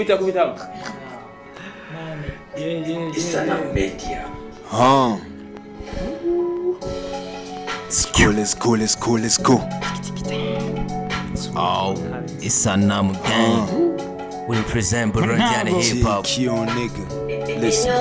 kubita Isana Media. Let's go. Oh, Isana Gang. We present Burundiana hip hop. Nigga. Listen.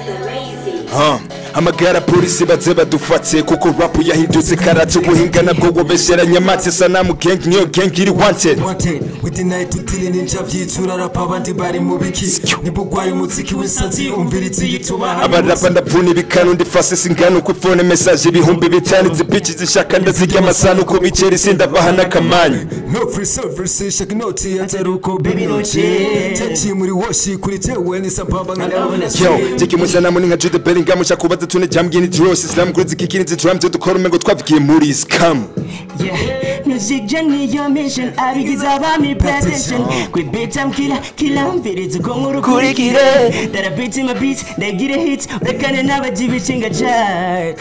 Amagara polisi baze badufatse kuko rap yahindutse karate ubuhinga nabwo wobeshera nyamatse sanamu gang niyo gang iri wanted with the night tutile ninja vyitsura rap abandi bari mu biki nibugwaye umuziki w'insazi umviritse yituma abarapa ndapfuna ibikano ndifase singana uko phone message ibihumbi bitanu zibitsi zishaka ndazirya amasano uko bicera isinda bahana kamanyi no free service shaka noti ataruko baby noche tachi muri washi kuri tewe ni sababa ngana yo tiki musanamu ninga Jude Bellingham chakubaza tune jamgini dross Islam crazy kicking the drum to the core mengo twavikiye muri scam music journey your mission abigize abami attention quit beat am killer mvirize ko nkuru kurikire that a beat in my beat they get a hit rekane n'abajibishinga chat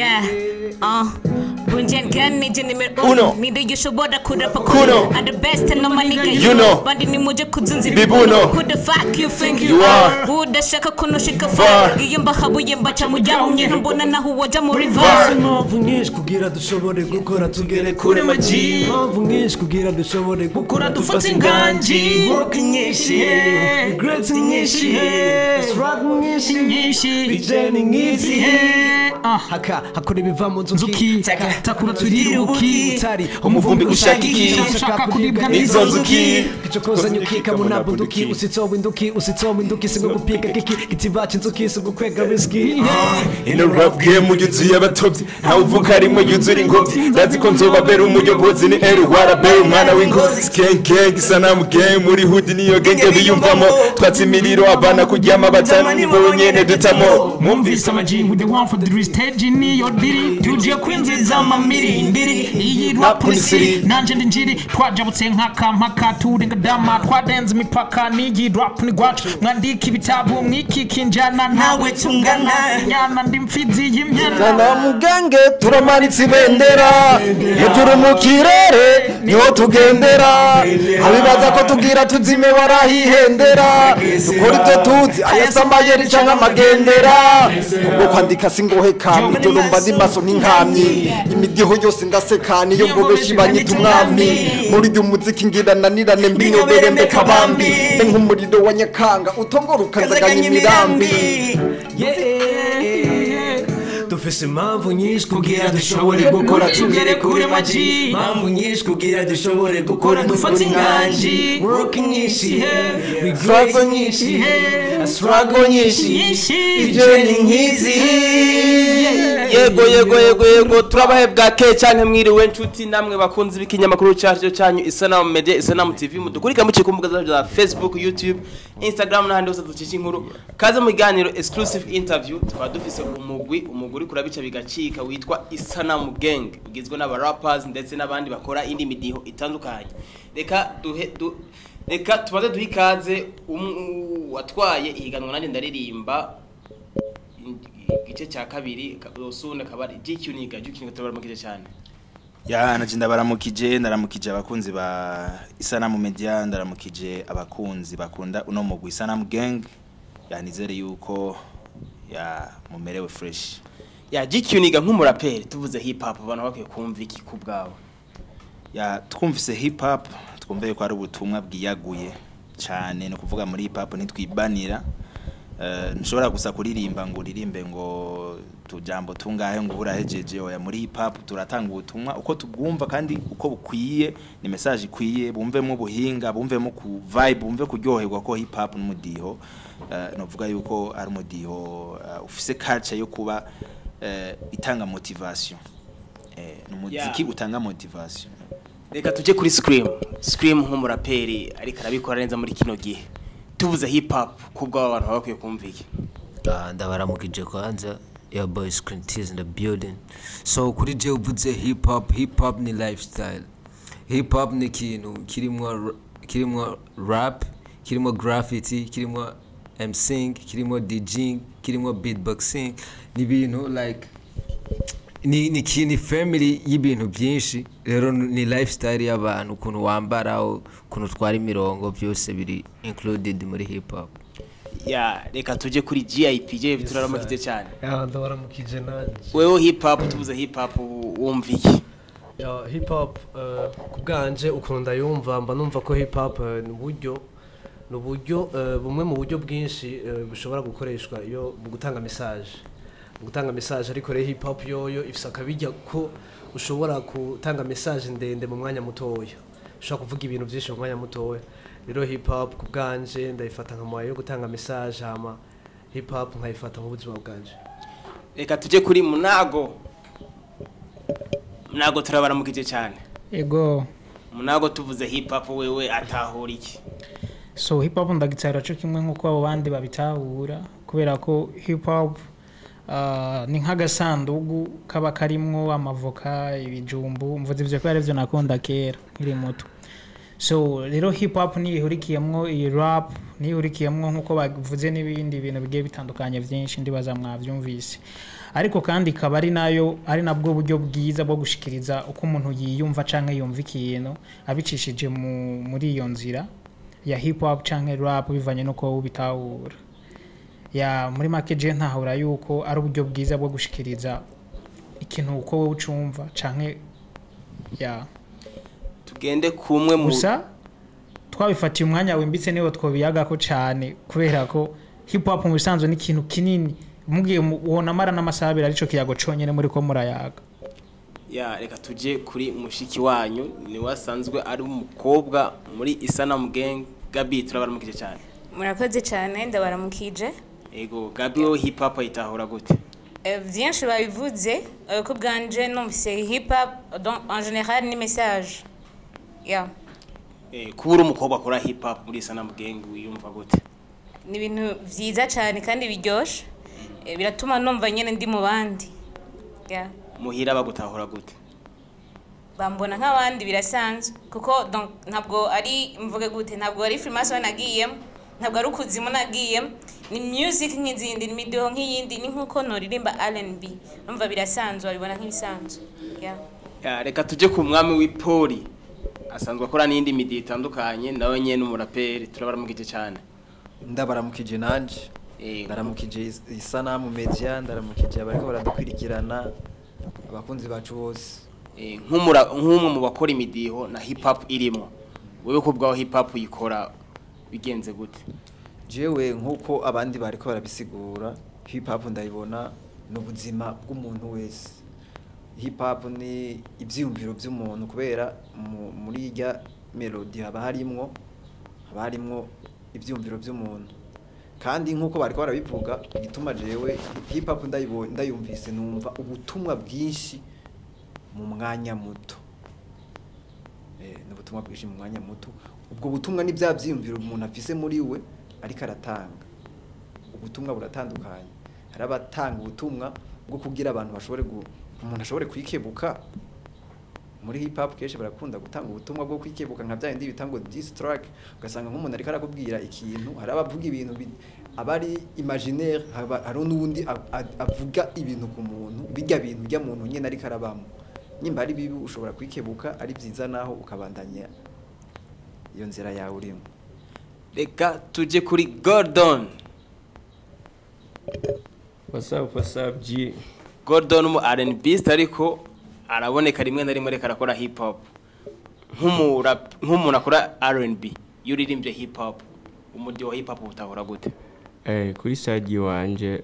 Bunjan gang nije numero 1 Ninde yushoboda kurapa kuno I'm the best and no my nigga you know Bandi ni moja kuzunzi bibuno Who the fuck you think you are Who the shaka kunoshika far Giyemba habu yemba chamu jamu Nye mbona na huwa jamu river Mpamvu nyinshi kugira dushobore gukora tugere kure maji Mpamvu nyinshi kugira dushobore gukora dufate inganji Work nyinshi regrets nyinshi struggle nyinshi returning easy hakora ibiva mu nzuki takura turiruki utari umuvumbi ushakiki ushaka kuribwa nizo nzuki kichokoza nyukika munabunduki usitsowe induki singo gupika kiki kitibaca inzuki singo kwega whisky in a rap game yuzuye abatobyi ntawe uvuka arimo yuzura ingobyi ndazi ko nzobabera umuyobozi ni warabera umwana w'ingozi gang isanamu gang muri hood niyo genge biyumvamo twatsi imiriro abana kuryama batanu nibo nyene dutamo Mumvise amaji with the one for the stage ni your diri tuje kwinziza amamiri ndiri iyi rap ni nanje ndinjiri twajabutse nk'akampaka turenga dama twadenze imipaka nigi rap ni gwacu mwandika ibitabo mwikiki njana nawe tungana nyana ndi mfizi y'imyana Sanamu gange turamanitse ibendera hejuru mu kirere niho tugendera abibaza ko tugira tuzime barahihendera dukora ibyo tuzi ayasambaye rica nk'amagendera ubwo kwandika singohe kamwe ijoro mba ndi maso n'inkamyi imidiho yose ndasekana iyo ngobeshi banyita umwami muri uyu muziki ngira nanirane mbinyobere mbeka bambi nk'umuriro wa nyakanga utongora ukanzaganya imirambi dufise impamvu nyinshi kugira dushobore gukora tugere kure maji impamvu nyinshi kugira dushobore gukora dufate inganji working nyinshi regrets nyinshi struggle nyinshi journey nkizi yego turabahebwa ke cyane mwiriwe nshuti namwe bakunze bikinyamakuru cyacu cyanyu Isanamu Media Isanamu TV mudukurika muciye ku mbuga za Facebook YouTube Instagram n'ahandi hose ducisha inkuru kaze mu biganiro exclusive interview twa dufise umuguri kurabica bigacika witwa Isanamu Gang ugizwe n'aba rappers ndetse n'abandi bakora indi midiho itandukanye reka tubaze duhikaze watwaye ihiganwa nanje ndaririmba igice cya kabiri usune kabari GQ niga tabaramukije cyane ya naje ndabaramukije ndaramukije abakunzi ba Isanamu Media ndaramukije abakunzi bakunda uno mugwi Isanamu Gang yanizere yuko ya mumerewe fresh ya GQ niga nk'umuraperi tuvuze hip hop abantu bakwiye kumva iki kubgawe ya twumvise hip hop twumveye ko ari ubutumwa bwiyaguye cyane no kuvuga muri hip hop nitwibanira nshobora gusa kuririmba ngo uririmbe ngo tujambo tungahe ngo urahejeje oya muri hip hop turatanga ubutumwa uko tubwumva kandi uko bukwiye ni message ikwiye bumvemo ubuhinga bumvemo ku vibe bumve kuryoherwa ko hip hop n'umudiho novuga yuko ari umudiho ufise culture yo kuba itanga motivation n'umuziki utanga motivation reka tuje kuri scream nk'umuraperi ariko arabikora neza muri kino gihe tuvuze hip hop kubwa abantu bakwiye kumvika ndabaramukije kwanza your boy Screen Tears in the building so kuri je uvuze hip hop ni lifestyle hip hop ni kintu kirimo rap kirimo graffiti kirimo MCing kirimo DJing kirimo beatboxing ni bintu like ni family y'ibintu byinshi rero ni lifestyle y'abantu ukuntu wambara ukuntu utwara imirongo byose biri included muri hip hop ya reka tuje kuri GIP je turaramukije cyane ndabaramukije nanjye wewe hip hop tubuze hip hop wumva iki hip hop kubganje ukuntu ndayumva mba numva ko hip hop ni uburyo bumwe mu buryo bwinshi bushobora gukoreshwa iyo mu gutanga message ariko rero hip hop yoyo ifisa kabijya ko ushobora gutanga message ndende mu mwanya mutoya ushobora kuvuga ibintu byinshi mu mwanya mutoya rero hip hop kubganje ndayifata nka moyo yo gutanga message hama hip hop nkayifata mu buzima bwanje reka tuje kuri Munago turabaramukije cyane ego Munago tuvuze hip hop wewe atahura iki so hip hop ndagitsara cyo kimwe nkuko abo bandi babitahura kubera ko hip hop ni nk'agasandugu kaba karimwo amavoka ibijumbu mvuze ivyo ko ari byo nakunda kera nkiri muto so rero hip hop ni ihurikiyemwo iyi rap ni ihurikiyemwo nkuko bavuze n'ibindi bintu bigiye bitandukanye byinshi ndibaza mwavyumvise ariko kandi kaba ari nabwo buryo bwiza bwo gushikiriza uko umuntu yiyumva canke yumva ikintu abicishije muri iyo nzira ya hip hop canke rap bivanye nuko ubitahura ya muri make je ntahura yuko ari uburyo bwiza bwo gushikiriza ikintu uko wowe ucumva canke ya tugende kumwe mu gusa twabifatiye umwanya wimbitse niwo twobiyaga ko cyane kubera ko hip hop mu bisanzwe ni ikintu kinini mugiye ubona mara n'amasabira arico kiyago conyene muri ko murayaga ya reka tuje kuri mushiki wanyu ni wasanzwe ari umukobwa muri Isanamu Gang Gabi turabaramukije cyane murakoze cyane ndabaramukije ego Gabi wo hip hop itahura gute byinshi babivuze ko bwanje numvise hip hop en général ni message ya kubura umukobwa akora hip hop muri Isanamu Gang wiyumva gute ni ibintu byiza cyane kandi biryoshe biratuma numva nyene ndi mu bandi ya muhira bagutahura gute bambona nk'abandi birasanzwe kuko ntabwo ari mvuge gute ntabwo ari Freemason nagiyemo ntabwo ari ukuzimu nagiyemo ni music nk'izindi ni video nk'iyindi ni nkuko noririmba R&B numva birasanzwe abibona nk'ibisanzwe ya reka tuje ku mwami w'ipoli asanzwe akora n'indi midi itandukanye nawe nyene umuraperi turabaramukije cyane ndabaramukije nanje ndaramukije Isanamu Media ndaramukije abariko baradukwirikirana abakunzi bacu bose nk'umwe mu bakora imidiho na hip hop irimo wewe ko bwaho hip hop yikora bigenze gute jewe nkuko abandi bariko barabisigura hip hop ndayibona n'ubuzima bw'umuntu wese hip hop ni ivyiyumviro by'umuntu kubera muri irya melody haba harimwo ivyiyumviro by'umuntu kandi nkuko bariko barabivuga igituma jewe hip hop ndayumvise numva ubutumwa bwinshi mu mwanya muto n'ubutumwa bwinshi mu mwanya muto ubwo butumwa ni bya byiyumviro umuntu afise muri we ariko aratanga ubutumwa buratandukanye hari abatanga ubutumwa bwo kugira abantu umuntu ashobore kwikebuka muri hip hop keshe barakunda gutanga ubutumwa bwo kwikebuka nka bya bindi bitango diss track ugasanga nk'umuntu ariko arakubwira ikintu hari abavuga ibintu abari imaginaire hari n'ubundi avuga ibintu ku muntu bijya bintu bijya muntu nyene ariko arabamo nimba ari bibi ushobora kwikebuka ari byiza naho ukabandanya iyo nzira yawe urimo reka tuje kuri Gordon what's up G Gordon mu R&B ariko araboneka rimwe na rimwe reka arakora hip hop nk'umuntu akora R&B yuririmbye hip hop umudi wa hip hop utahora gute kuri side wanje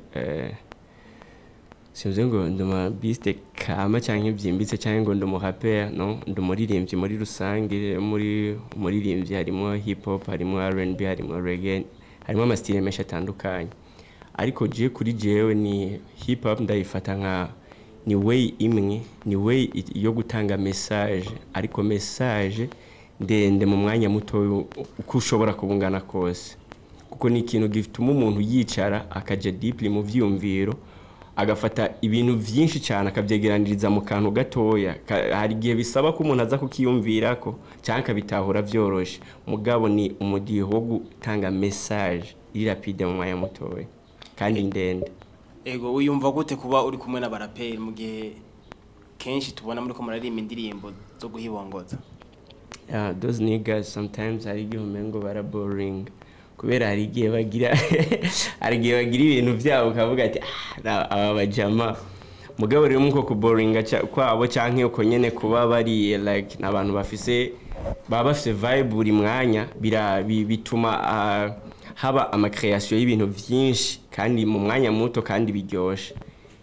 sinzi ngo nduma biste kama cyangwa ibyimbitse cyangwa ngo ndumu rapper no ndumuririmbyi muri rusange muri muririmbyi harimo hip hop harimo R&B harimo reggae harimo amastile menshi atandukanye ariko je kuri jewe ni hip hop ndayifata nka ni way imwe ni way yo gutanga message ariko message ndende mu mwanya muto uko ushobora kubungana kose kuko ni ikintu gifituma umuntu yicara akaje deeply mu vyumviro agafata ibintu vyinshi cyane akavyegeraniriza mu kantu gatoya hari gihe bisaba ko umuntu aza kukiyumvirako cyangwa kabitahura vyoroshe mugabo ni umudiho wo gutanga message iri rapide mu mwanya mutoya kandi ndende ego uyumva gute kuba uri kumwe n'abaraperi mu gihe kenshi tubona muri ko muraririmba indirimbo zo guhibongoza? Those niggas sometimes hari igihe umengo bara boring kubera hari igihe bagira ibintu byabo ukavuga ati aba bajama mugabo rero muko ku boringa kwabo canke uko nyene kuba bari like nabantu bafise vibe buri mwanya bituma haba ama creation y'ibintu vyinshi kandi mu mwanya muto kandi biryoshe.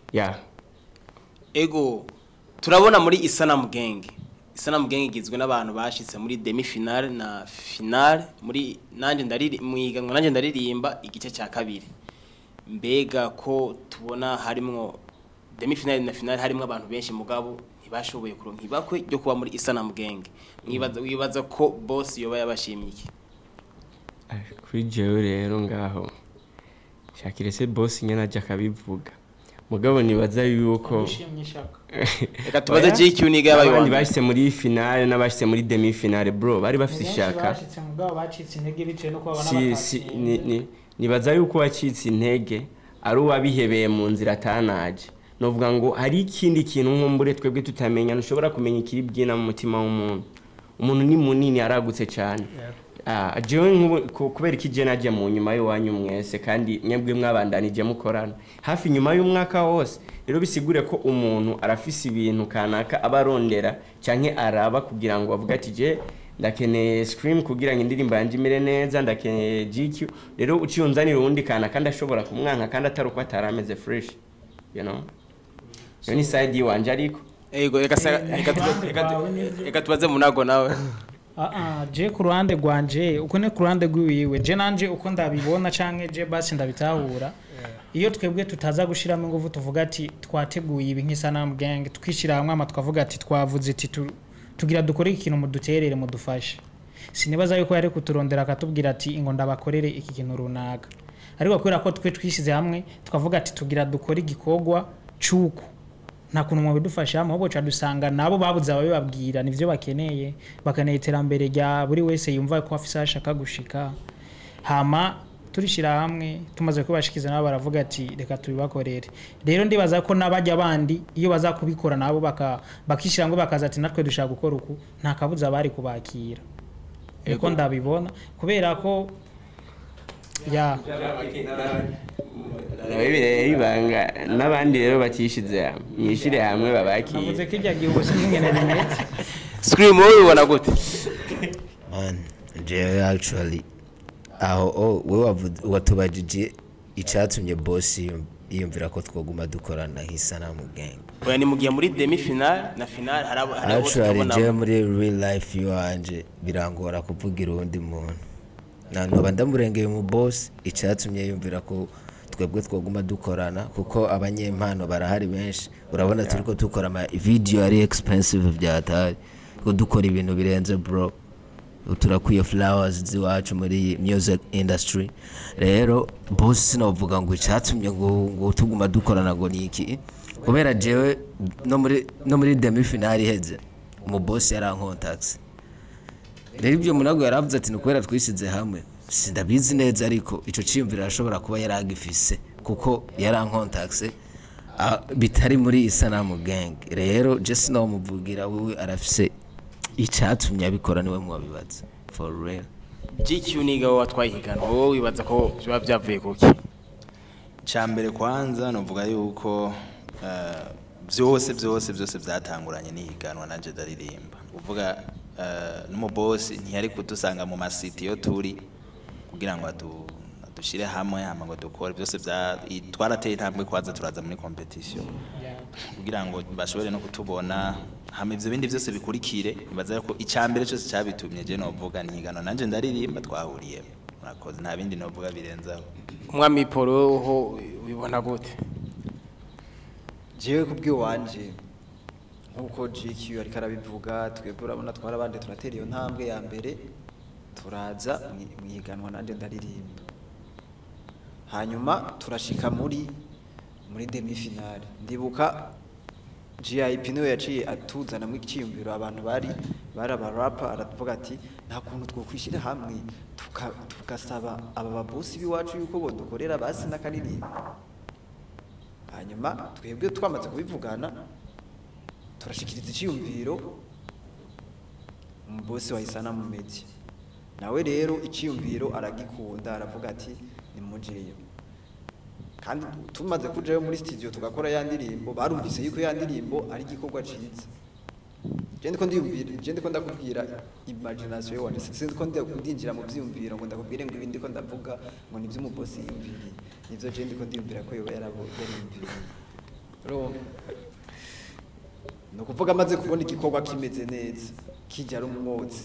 Ego turabona muri Isanamu Gang igizwe n'abantu bashitse muri demi finale na finale muri nanje ndaririmba igice cya kabiri. Mbega ko tubona harimwo demi finale na finale harimwo abantu benshi mugabo ntibashoboye kuronka ibakwe ryo kuba muri Isanamu Gang. Wibaza ko boss yoba yabashimye iki? Kuri jewe rero ngaho shakire se boss nyene aje akabivuga mugabo nibaza yuko reka tubaze GQ niga yabaye abandi bashitse muri finale n'abashitse muri demi finale bro bari bafite ishaka bashitse mugabo bacitse intege biciye no kubabona nibaza yuko wacitse intege ari uwabihebeye mu nzira atanaje novuga ngo hari ikindi kintu nkumbure twebwe tutamenya nushobora kumenya ikiri byina mu mutima w'umuntu. Umuntu ni munini aragutse cyane. Jewe kubera iki je naje mu nyuma y'wanyu mwese kandi nyebwe mwabandanije mukorana hafi nyuma y'umwaka wose rero bisigure ko umuntu arafise ibintu kanaka abarondera canke araba kugira ngo avuga ati je ndakeneye scream kugira ngo indirimbo yanje imere neza ndakeneye GQ rero uciyunzanira urundi kanaka ndashobora kumwanka kandi ataruko atarameze fresh you know yo ni side yiwanje ariko ego reka tubaze munago nawe. Je ku ruhande rwanje uko ne ku ruhande rwiwe je nanje uko ndabibona canke je basi ndabitahura iyo twebwe tutaza gushiramo ingufu tuvuga ati twateguye ibi nk'Isanamu Gang twishira hamwe ama twavuga ati twavuze ati tugira dukore ikintu mu duterere mu dufashe sinibaza yuko yari kuturondera akatubwira ati ingo ndabakorere iki kintu runaka ariko kubera ko twe twishize hamwe twavuga ati tugira dukore igikogwa cuko nta kuntu mu bidufasha ahubwo dusanga nabo babuze ababibabwira nivyo bakeneye bakaneye iterambere rya buri wese yumva ko afise ashaka gushika hama turishira hamwe tumaze kubashikiza nabo baravuga ati reka tubibakorere rero ndibaza ko nabajya bandi iyo baza kubikora nabo bakishira ngo bakaza ati natwe dushaka gukora uku nta kabuza bari kubakira eko ndabibona kubera ko ibanga n'abandi rero batishize mwishire hamwe babaki navuze ko ijya gihe ubushinge bimetse Scream wowe ubona gute? Man je actually wewe watubajije icyatumye boss yiyumvira ko twoguma dukorana nk'Isanamu Gang. Oya ni mugiye muri demi finale na finale harabo actually je muri real life yanje birangora kuvugira undi muntu noba ndamurengeye mu boss icyatumye yumvira ko twebwe twoguma dukorana kuko abanyempano barahari benshi urabona turiko dukora ama video ari expensive byatari ko dukora ibintu birenze bro turakwiye flowers ziwacu muri music industry rero boss sinovuga ngo icyatumye ngo tuguma dukorana ngo niki kubera jewe no muri demi finale heze mu boss yarankontax rero ibyo munago yaravuze ati nukwera twisize hamwe sindabizi neza ariko ico ciyumvira ashobora kuba yaragifise kuko yarankontaxe bitari muri Isanamu Gang rero just no muvugira wewe arafise icyatumye abikora niwe mwabibaza for real. GQ niga watwayihigana wowe wibaza ko biba byavuye kuki? Cyambere kwanza novuga yuko byose byatanguranye n'ihiganwa nanje ndaririmba uvuga numo boss ntiyari kudusanga mu masiti yo turi kugira ngo dushire hamwe ngo dukore byose twarateye intambwe kwanza turaza muri competition kugira ngo bashobore no kutubona hamwe ivyo bindi byose bikurikire bibaza ko icyambere cyose cyabitumye je novuga nihigano nanje ndaririmba twahuriye murakoze nta bindi novuga birenzaho. Umwami Poro ho ubibona gute? Jewe kubwiwanje nkuko GQ ariko arabivuga twebwe urabona twarabande turatera iyo ntambwe ya mbere turaza mwiganwa nande ndaririmba hanyuma turashika muri demi finale ndibuka GIP niwe yaciye atuzana mu cyiyumviro abantu bari abarapper aravuga ati nta kuntu twokwishira hamwe tugasaba aba babosi biwacu yuko bodukorera basi nakaririmba hanyuma twebwe twamaze kubivugana turashikiriza iciyumviro umubosi wa Isanamu Media nawe rero iciyumviro aragikunda aravuga ati nimujeyo kandi tumaze kujayo muri studio tugakora ya ndirimbo barumvise yuko ya ndirimbo ari igikorwa ciza je ndiko ndakubwira imagination yo wanje sinzi ko ndinjira mu vyumviro ngo ndakubwire ngo ibindi ko ndavuga ngo nivyo umubosi yumviriye nivyo je ndiko ndiyumvira ko yoba yariyumviriye ro no kuvuga amaze kubona igikorwa kimeze neza kijya ari umwotsi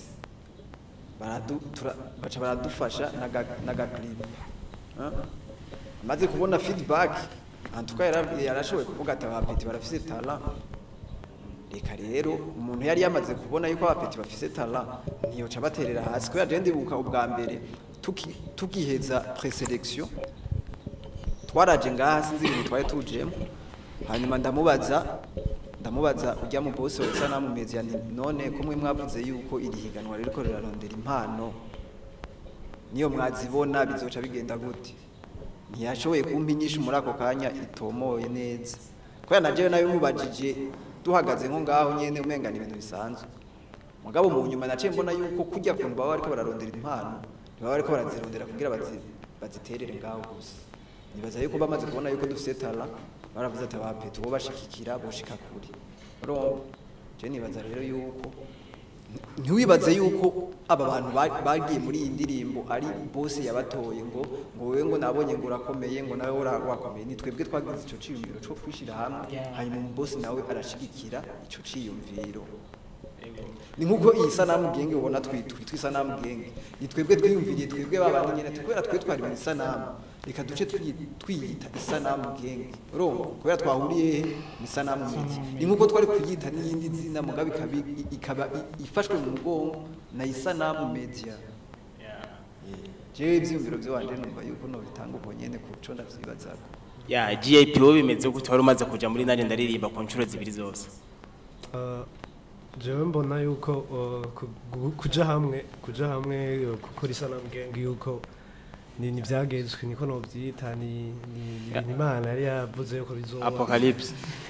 baca baradufasha naga clip amaze kubona feedback antuka yarashoboye kuvuga ati abapeti barafise talent reka rero umuntu yari yamaze kubona yuko abapeti bafise talent ntiyoca baterera hasi ko yaje ndibuka ubwa mbere tukiheza preselection twaraje ngaha sinzi ibintu twaye tujemo hanyuma ndamubaza ujya mu boss wa Isanamu Media none ko mwe mwavuze yuko iri higanwa rero ko rirarondera impano niyo mwazibona bizoca bigenda gute ntiyashoboye kumpinyisha muri ako kanya itomoye neza ko naje nayo mubajije duhagaze nko ngaho nyene umengana ibintu bisanzwe mugabo mu nyuma naciye mbona yuko kujya kuntu baba ariko bararondera impano baba ariko barazirondera kugira baziterere ngaho gusa nibaza yuko bamaze kubona yuko dufite talent baravuze ati abapeti bo bashikikira boshika kuri urumva je nibaza rero yuko ntiwibaze yuko aba bantu bagiye muri iyi ndirimbo ari boss yabatoye ngo wewe ngo nabonye ngo urakomeye ngo nawe urakomeye ni twebwe twagize ico ciyumviro cyo kwishira hamwe hanyuma mu boss nawe arashigikira ico ciyumviro ni nkuko iyi Isanamu Gang ubona twitwa Isanamu Gang ni twebwe twiyumviriye twebwe babandi nyene twera twe twari mu Isanamu reka duce twiyita Isanamu Gang urumva kubera twahuriye mu Isanamu Media ni nkuko twari kuyita n'iyindi zina mugabe ikaba ifashwe mu mugongo na Isanamu Media je ivyumviro byo wanje numva yuko no bitanga uko nyene ku cyo ndavyibazako GIP wo bimeze gute wari umaze kuja muri nari ndaririmba ku ncuro zibiri zose jewe mbona yuko kuja hamwe gukora Isanamu Gang yuko ni vyagezwe niko no vyita ni Imana yari yavuze yuko bizoba apocalypse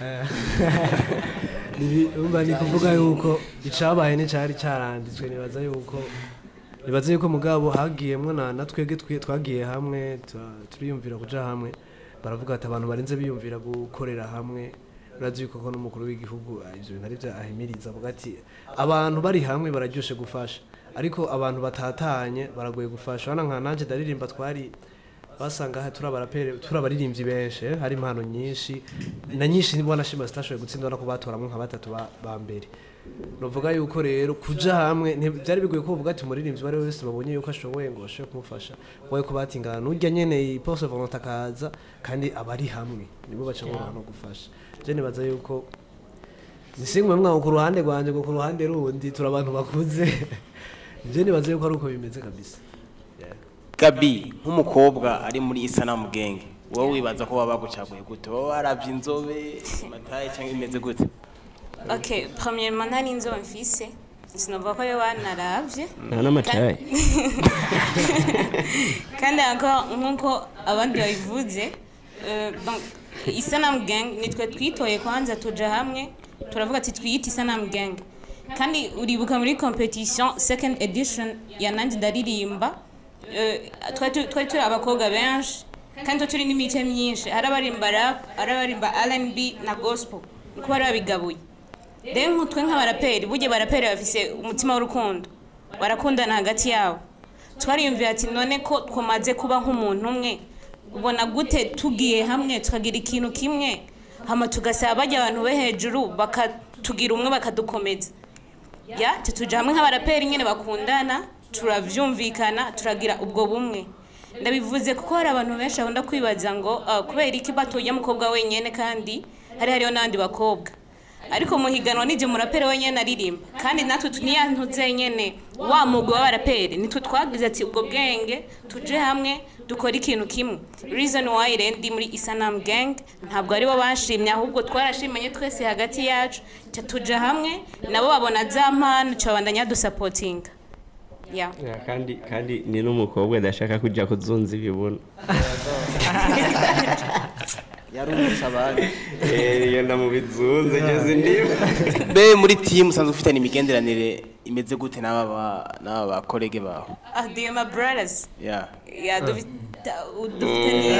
ni kuvuga yuko icabaye ni cari caranditswe nibaza yuko mugabo hagiyemwo na twege twagiye hamwe turiyumvira kuja hamwe baravuga ati abantu barenze biyumvira gukorera hamwe urazi yuko ko n'umukuru w'igihugu ivyo bintu ari bya ahimiriza avuga ati abantu bari hamwe bararyoshe gufasha ariko abantu batatanye baragoye gufasha hana nka nanje ndaririmba twari basanga turabaririmbyi benshi hari impano nyinshi na nyinshi nibona shima stashoye gutsindwa no kubatoramwe nka batatu ba mbere novuga yuko rero kuja hamwe byari bigoye ko uvuga ati umuririmbyi bari wese babonye yuko ashoboye ngo ashoye kumufasha wowe ko batingana n'ujya nyene ipose volonté akaza kandi abari hamwe nibo baca no gufasha je nibaza yuko nisingwe mwa ku ruhande rwanje ku ruhande rundi turabantu bakuze je nibaza yuko ari uko bimeze kabisa Gabi nk'umukobwa ari muri Isanamu Gang wowe wibaza ko baba bagucaguye gute wowe waravye inzobe mataye cyangwa imeze gute Okay, premièrement nari inzobe mfise sinovuga ko yo banaravye na mataye kandi nkuko abandi babivuze donc Isanamu Gang nitwe twitoye kwanza tuja hamwe turavuga ati twiyita Isanamu Gang kandi uribuka muri competition second edition ya nandi ndaririmba twari turi abakobwa benshi kandi turi n'imice myinshi arabarimba rap arabarimba R&B na gospel uko bari babigabuye rero nkutwe nk'abaraperi burya baraperi bafise umutima w'urukundo barakundana hagati yabo twariyumvira ati none ko twamaze kuba nk'umuntu umwe ubona gute tugiye hamwe tukagira ikintu kimwe hama tugasaba bajya abantu be hejuru bakatugira umwe bakadukomeza tutuja hamwe nk'abaraperi nyene bakundana turavyumvikana turagira ubwo bumwe ndabivuze kuko hari abantu benshi bakunda kwibaza ngo kubera iki batoye umukobwa wenyene kandi hariho n'abandi bakobwa ariko muhiganwa nije muraperi wenyene aririmba kandi natwe tuniyantuze nyene wa mugwi w'abaraperi nitwe twagize ati ubwo bwenge tuje hamwe dukora ikintu kimwe reason why rendi muri Isanamu Gang ntabwo ari bo bashimye ahubwo twarashimanye twese hagati yacu tuja hamwe nabo babona za mpano cabandanya dusupporting kandi ni n'umukobwa adashaka kujya kuzunza ibibuno yarungutse abandi yenda mu bizunze ngeze ndiba be muri team usanzwe ufitanye imigenderanire imeze gute n'aba bakolege bawe they are my brothers yeah dufitanye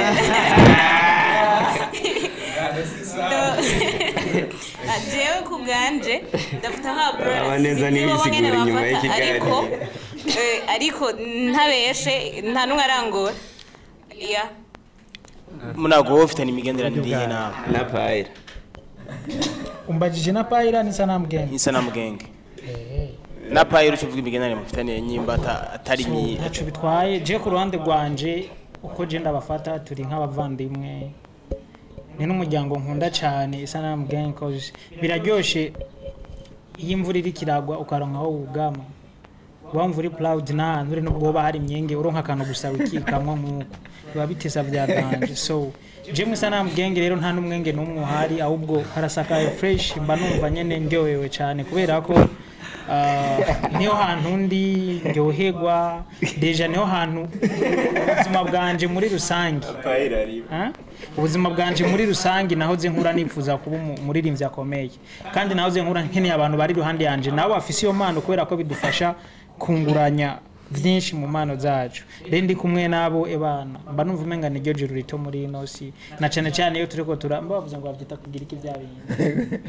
jewe ku bwanje ndafite nka brothers abaneza n'ibisigura inyuma y'ikiganiro ariko ntabeshe nta numwe arangora yeah munago ufitanye imigenderanire yihe na Paira umbajije na Paira ni Sanamu Gang na Paira ucuvuga imigenderanire mufitanye nyimba atari myi ntacu bitwaye je ku ruhande rwanje uko je ndabafata turi nk'abavandimwe ni n'umuryango nkunda cyane Sanamu Gang cause biraryoshe iyo imvura iri kiragwa ukaronka aho ugama wamva uri proud na nuri nubwo bahari imyenge uronka akantu gusa wikikamwa nkuko biba bitesa byaganje so je mu Sanamu Gang rero nta numwenge numwe uhari ahubwo harasakaye fresh mba numva nyene ndyohewe cyane kubera ko niyo hantu ndi ndyoherwa deja niyo hantu ubuzima bwanje muri rusangi ubuzima bwanje muri rusangi nahoze nkura nifuza kuba umuririmbyi akomeye kandi nahoze nkura nkeneye abantu bari ruhande yanje nabo bafise iyo mpano kubera ko bidufasha kunguranya byinshi mu mpano zacu rero ndi kumwe nabo ebana mba numva umenga niryo juru rito muri ino si na cyane cyane iyo turiko bavuze ngo bavyita kugira iki byabindi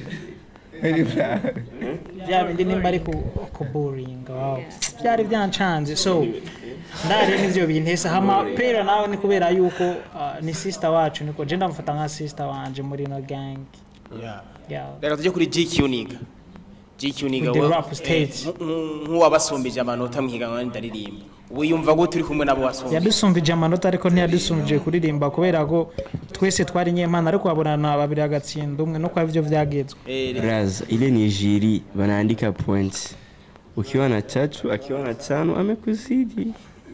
byabindi nimba ari ku boring wow byari byancanze so ndari n'ivyo bintesa hama Paira nawe ni kubera yuko ni sister wacu niko je ndamufata nka sister wanje muri no gang reka tujye kuri GQ niga the rap stage nk'uwabasumbije amanota mwihiganwa ndaririmba wiyumva gute uri kumwe nabo wasumbije yadusumbije amanota ariko ntiyadusumbije kuririmba kubera ko twese twari nyemana ariko abonana babiri agatsinda umwe no kwa ivyo vyagezwe Raz ile ni jiri wanaandika points ukiwa na 3 akiwa na 5 amekuzidi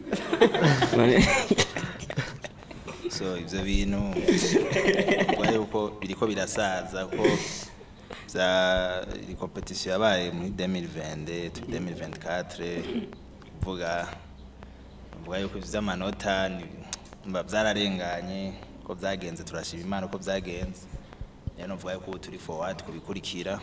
so ivyo bintu kwaye uko biriko birasaza ko za competition yabaye muri 2020 2024 vuga yuko vy'amanota byararenganye ko byagenze turashima Imana ko byagenze yano vuga yuko turi forward kubikurikira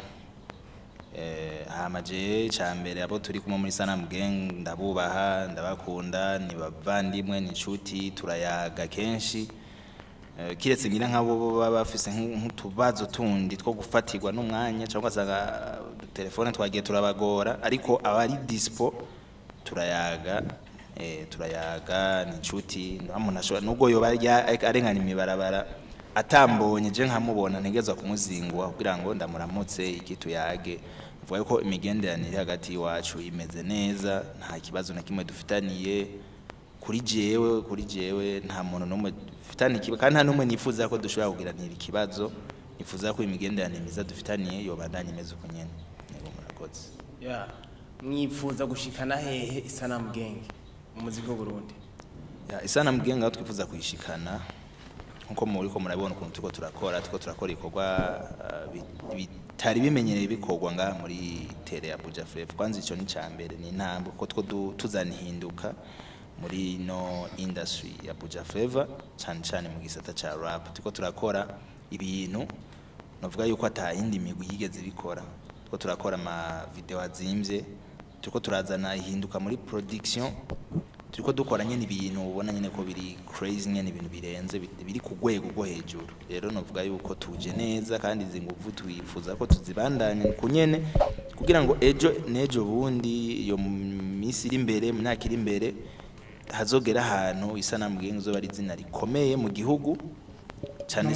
hamaje cyambere abo turi kumwe muri Sanamu Gang ndabubaha ndabakunda ni bavandimwe ni inshuti turayaga kenshi kiretse ngira nk'abo baba bafise nk'utubazo tundi two gufatirwa n'umwanya cyangwa sanga telefone twagiye turabagora ariko abari dispo turayaga ni inshuti umuntu ashobora nubwo yoba arengana imibarabara atambonye je nkamubona ntegezwa kumuzingwa kugira ngo ndamuramutse iki tuyage vuga yuko imigenderanire hagati iwacu imeze neza nta kibazo na kimwe dufitaniye kuri jewe nta muntu numwe dufitaniye kandi nta numwe nifuza ko dushobora kugiranira ikibazo nifuza ko imigenderanire myiza dufitaniye yobandanye imeze uko nyene nego murakoze mwifuza gushikana hehe Sanamu Gang mu muziki w'u Burundi Sanamu Gang aho twifuza kuyishikana nkuko muriko murabibona ukuntu turiko turakora ikorwa bitari bimenyereye bikorwa nga muri tere ya Abuja Flava kwanza ico ni cyambere ni intambwe ko two tuzanihinduka muri no industry ya Abuja Flava cyane mu gisata ca rap turiko turakora ibintu novuga yuko atahindi migwi yigeze bikora turiko turakora ama video azimvye turiko turazana ihinduka muri production turiko dukora nyene ibintu ubona nyene ko biri crazy nyene ibintu birenze biri ku rwego rwo hejuru rero novuga yuko tuje neza kandi izi nguvu twifuza ko tuzibandanya kunyene kugira ngo nejo bundi iyo misi iri imbere mu myaka iri imbere hazogera ahantu Sanamu Gang zo bari zina rikomeye mu gihugu cyane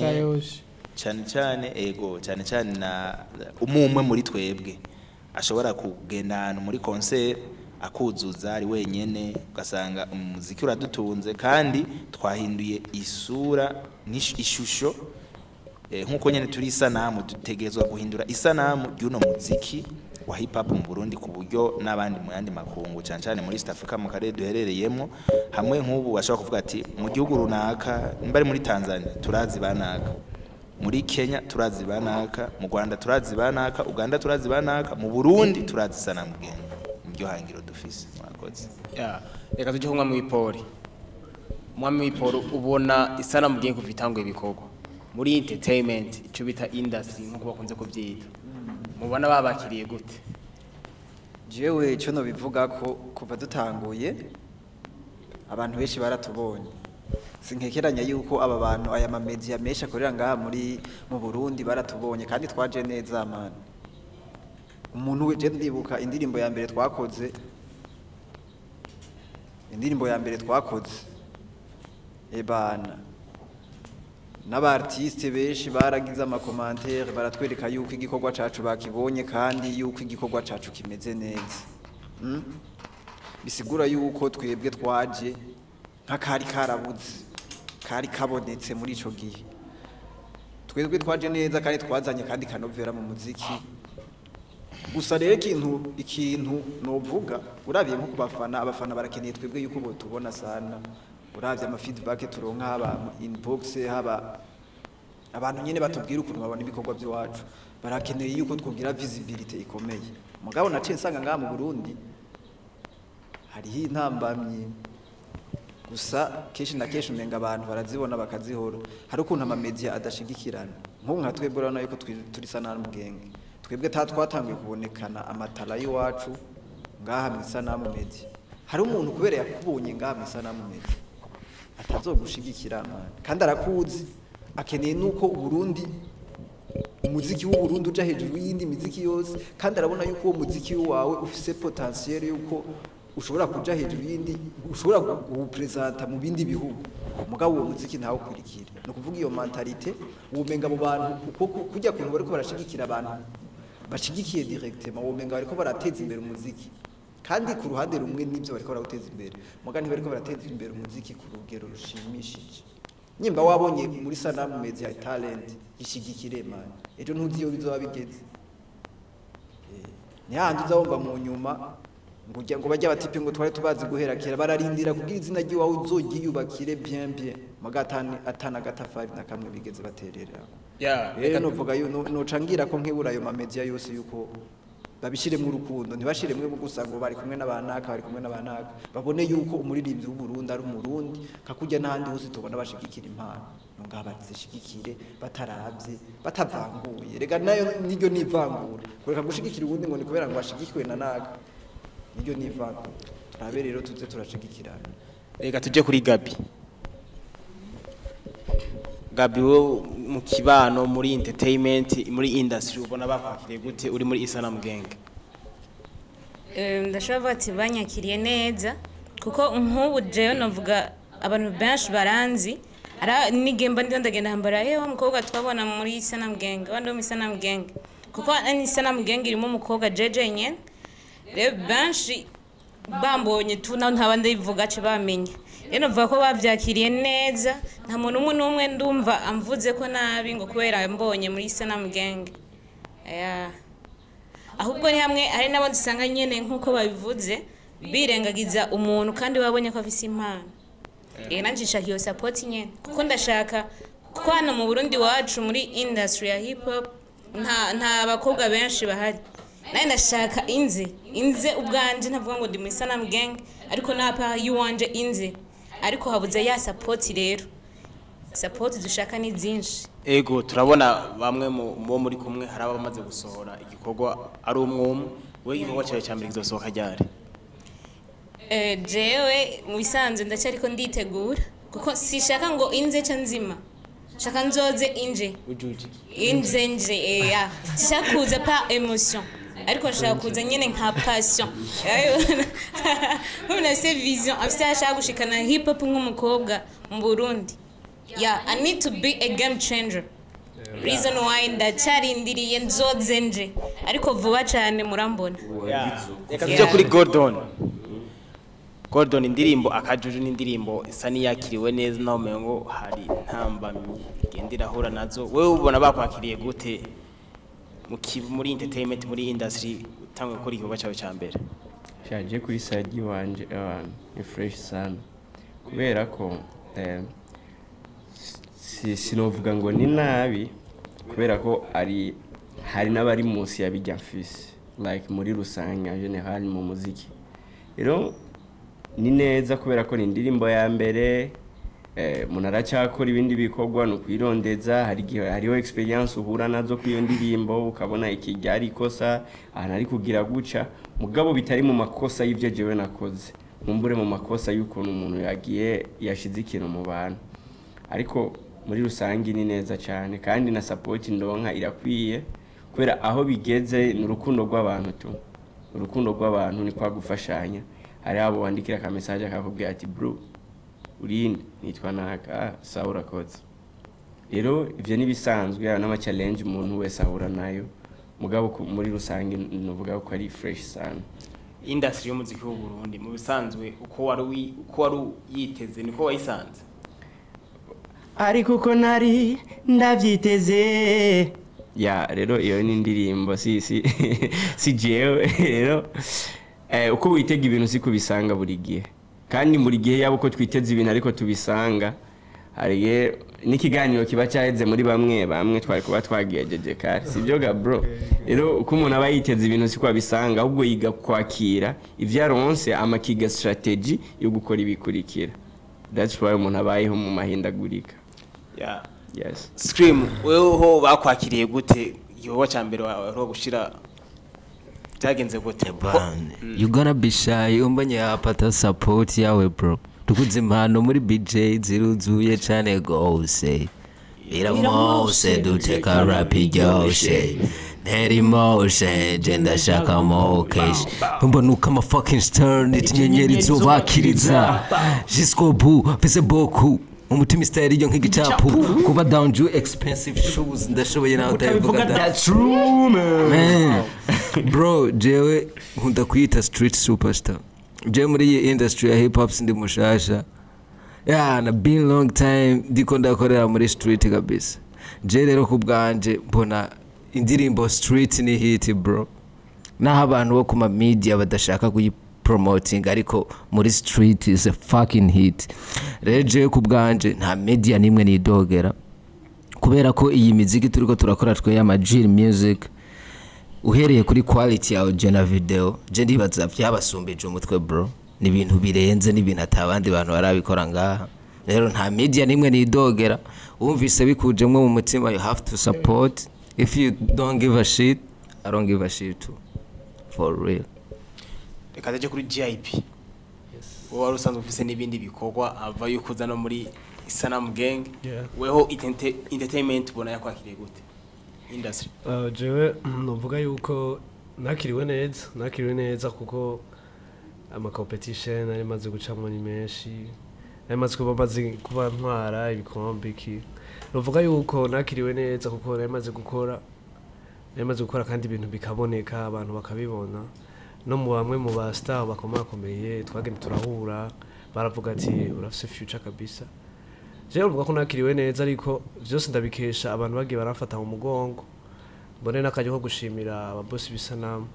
na umumwe muri twebwe ashobora kugenda ahantu muri concert akuzuza ari wenyene ugasanga umuziki uradutunze kandi twahinduye isura n'ishusho nkuko nyene turi Sanamu dutegezwa guhindura isanamu y'uno muziki wa hip hop mu Burundi ku buryo n'abandi mu yandi makungu cyane muri East Africa mu karere duherereyemo hamwe nk'ubu bashaka kuvuga ati mu gihugu runaka mbari muri Tanzania turazi banaka muri Kenya turazi banaka mu Rwanda turazi banaka Uganda turazi banaka mu Burundi turazi Sanamu Gang niryo hangiro dufise mwakoze reka tujye kumwa mu ipori ubona Sanamu Gang kuva itangwe ibikorwa muri entertainment ico bita industry nkuko bakunze kubyita mubona babakiriye gute jewe ico no bivuga ko kuva dutanguye abantu benshi baratubonye sinkekeranya yuko aba bantu aya ma media menshi akorera ngaha mu Burundi baratubonye kandi twaje neza man umuntu je ndibuka indirimbo ya mbere twakoze ebana n'aba artiste benshi baragize ama commentaire baratwereka yuko igikorwa cacu bakibonye kandi yuko igikorwa cacu kimeze neza bisigura yuko twebwe twaje nk'akari karabuze kari kabonetse muri ico gihe twebwe twaje neza kandi twazanye kandi kanovera mu muziki gusa rero ikintu novuga urabiye nko kubafana abafana barakeneye twebwe yuko bo tubona sana uravye ama feedback turonka haba inbox haba abantu nyene batubwira ukuntu babona ibikorwa by'iwacu barakeneye yuko twogira visibility ikomeye mugabo naciye nsanga ngaha mu Burundi hariho intambamye gusa keshi na keshi umenga abantu barazibona bakazihora hari ukuntu ama media adashigikirana nko nka twebwe urabona yuko turi sanamu mugenge twebwe twatangiye kubonekana amatara y'iwacu ngaha mu sanamu media hari umuntu kubera yakubonye ngaha mu sanamu media atazogushigikira kandi arakuzi akeneye nuko Uburundi umuziki w'Uburundi uja hejuru y'indi miziki yose kandi arabona yuko uwo muziki wawe ufise potentiel yuko ushobora kuja hejuru y'indi ushobora gupresenta mu bindi bihugu mugabo uwo muziki ntawo kwirikira no kuvuga iyo mentalite ubumenga mu bantu uko kujya kuntu bariko barashigikira abantu bashigikiye directement ubumenga bariko barateza imbere umuziki kandi ku ruhande rumwe nibyo bariko barawuteza imbere mugani bariko barateza imbere umuziki ku rugero rushimishije nyimba wabonye muri sanamu media talent ishigikire man ejo ntuzi yo bizoba bigeze ni handi uzawumva mu nyuma ngo bajya batipe ngo twari tubazi guhera kera bararindira kugira izina ry'iwawe uzogiyubakire bien magatani atana gatafari na kamwe bigeze baterera rero novuga nocangira ko nkibura ayo ma media yose yuko babishire mu rukundo ntibashire mwe gusa ngo bari kumwe n'abanaka babone yuko umuririmbyi w'Uburundi ari umurundi kakujya n'ahandi hose tubona bashigikira impano nunga bazishigikire bataravye batavanguye rega nayo niryo nivangura kureka gushigikira ubundi ngo ni kubera ngo bashigikwe na naka niryo nivangura turabe rero tuze turashigikirana rega tuje kuri Gabi wo mu kibano muri entertainment muri industry ubona bakwakiriye gute uri muri Isanamu Gang ndashobora ati banyakiriye neza kuko nk'ubu jewe navuga abantu benshi baranzi ara nigemba ndagenda hambara yewe umukobwa twabona muri Isanamu Gang wandi mu Isanamu Gang kuko Isanamu Gang irimo umukobwa JJ nyene rero benshi bambonye tu naho ntabandi bivuga ce bamenye rero mvuga ko bavyakiriye neza nta muntu n'umwe ndumva amvuze ko nabi ngo kubera mbonye muri Isanamu Gang ahubwo ni hamwe ari nabo dusanga nyene nkuko babivuze birengagiza umuntu kandi babonye ko afise impano nanjisha hiyo support nyene kuko ndashaka kwana mu Burundi wacu muri industry ya hip hop nta bakobwa benshi bahari naye ndashaka inze ubwanje ntavuga ngo ndi mu Isanamu Gang ariko napa yuwanje inze ariko habuze ya support rero support dushaka ni zinshi ego turabona bamwe mu muri kumwe hari abamaze gusohora igikorwa ari umwe we igikorwa cyawe cyambere kizosohoka ryari jewe mu bisanzwe ndacyariko nditegura kuko sishaka ngo inze nzima shaka nzoze inje nje sishakuza pa emotion ariko nshaka kuza nyene nka passion nkuna se vision afisa ashaka gushikana hip hop nk'umukobwa mu Burundi I need to be a game changer reason why ndacarindiriye nzoze nje ariko vuba cyane murambona reka tuje kuri Gordon indirimbo akajuju n'indirimbo isa niyakiriwe neza naho mengo hari ntambamye igendera hora nazo wewe ubona bakwakiriye gute muri entertainment muri industry utangwe gukora igikorwa cyawe cya mbere shaje kuri side wanje ni fresh sana kubera ko sinovuga ngo ni nabi kubera ko hari n'abari munsi ya bijya fisi like muri rusange general mu muziki rero ni neza kubera ko ni indirimbo ya mbere umuntu aracyakora ibindi bikorwa no kwirondeza hariho experience uhura nazo kwiyo ndirimbo ukabona iki ryari ikosa ahantu ari kugira guca mugabo bitari mu makosa y'ivyo jewe nakoze mumbure mu makosa y'ukuntu umuntu yagiye yashize ikintu mu bantu ariko muri rusangi ni neza cyane kandi na support ndonka irakwiye kubera aho bigeze n'urukundo rw'abantu tu urukundo rw'abantu ni kwa gufashanya hari abo wandikira ka message akakubwira ati bro urinde nitwa naka saura koze rero ivyo nibisanzwe n'ama challenge umuntu wese ahura nayo mugabo muri rusangi novuga ko ari fresh sana industry y'umuziki w'u Burundi mu bisanzwe uko wari yiteze niko wayisanze ariko uko nari ndavyiteze ya rero iyo ni indirimbo si jewe rero uko witega ibintu si kubisanga buri gihe kandi muri gihe yabo ko twiteze ibintu ariko tubisanga hariye n'ikiganiro kiba cyaheze muri bamwe twari kuba twagiyejeje kare sibyo ga bro rero uko umuntu aba yiteze ibintu si kubisanga ahubwo yiga kwakira ivyaronse amakiga strategy yo gukora ibikurikira that's why umuntu abayeho mu mahindagurika yeah yes Scream weho bakwakiriye gute yoba cyambere waro gushira byagenze gute you gonna be shy umbanye yapata support yawe bro tukuze impano muri BJ ziruzuye cyane gose iramose duteka rap yose Nerimoshe jenda shaka mokesh Umba nuka ma fucking star Nitinyenyeri zobakiriza Jusqu'au bout Fese beaucoup umutima style yo nk'igicapu kuba down you expensive shoes ndashoboye nawe utabivuga that's true man bro jewe nkunda kwita street superstar je muri iyi industry ya hip hop ndi mushasha na been long time ndiko ndakorera muri street kabisa je rero kubwanje mbona indirimbo street ni hit bro naho abantu bo kuma media badashaka kuyi promoting ariko muri street is a fucking hit reje kubwanje nta media nimwe ni dogera kubera ko iyi muziki turiko turakora twe ya Majil Music uhereye kuri quality ya audio na video je ndibaza byabasumbeje umutwe bro ni ibintu birenze ni ibintu atabandi bantu barabikora ngaha rero nta media nimwe ni dogera umvise bikujemwe mu mutima you have to support if you don't give a shit I don't give a shit too for real reka kuri GIP wowe wari usanzwe ufise n'ibindi bikorwa ava yukuza no muri Isanamu Gang weho entertainment bona yakwakiriye gute industry jewe novuga yuko nakiriwe neza kuko ama competition ari maze gucamwa ni menshi ari maze kuba ntwara ibikombe ki novuga yuko nakiriwe neza kuko ari maze gukora kandi ibintu bikaboneka abantu bakabibona no mu bamwe mu ba star bakomakomeye twagenda turahura baravuga ati urafise future kabisa je uvuga ko nakiriwe neza ariko byose ndabikesha abantu bagiye barafata mu mugongo mbone nakaje ko gushimira aba boss b'Isanamu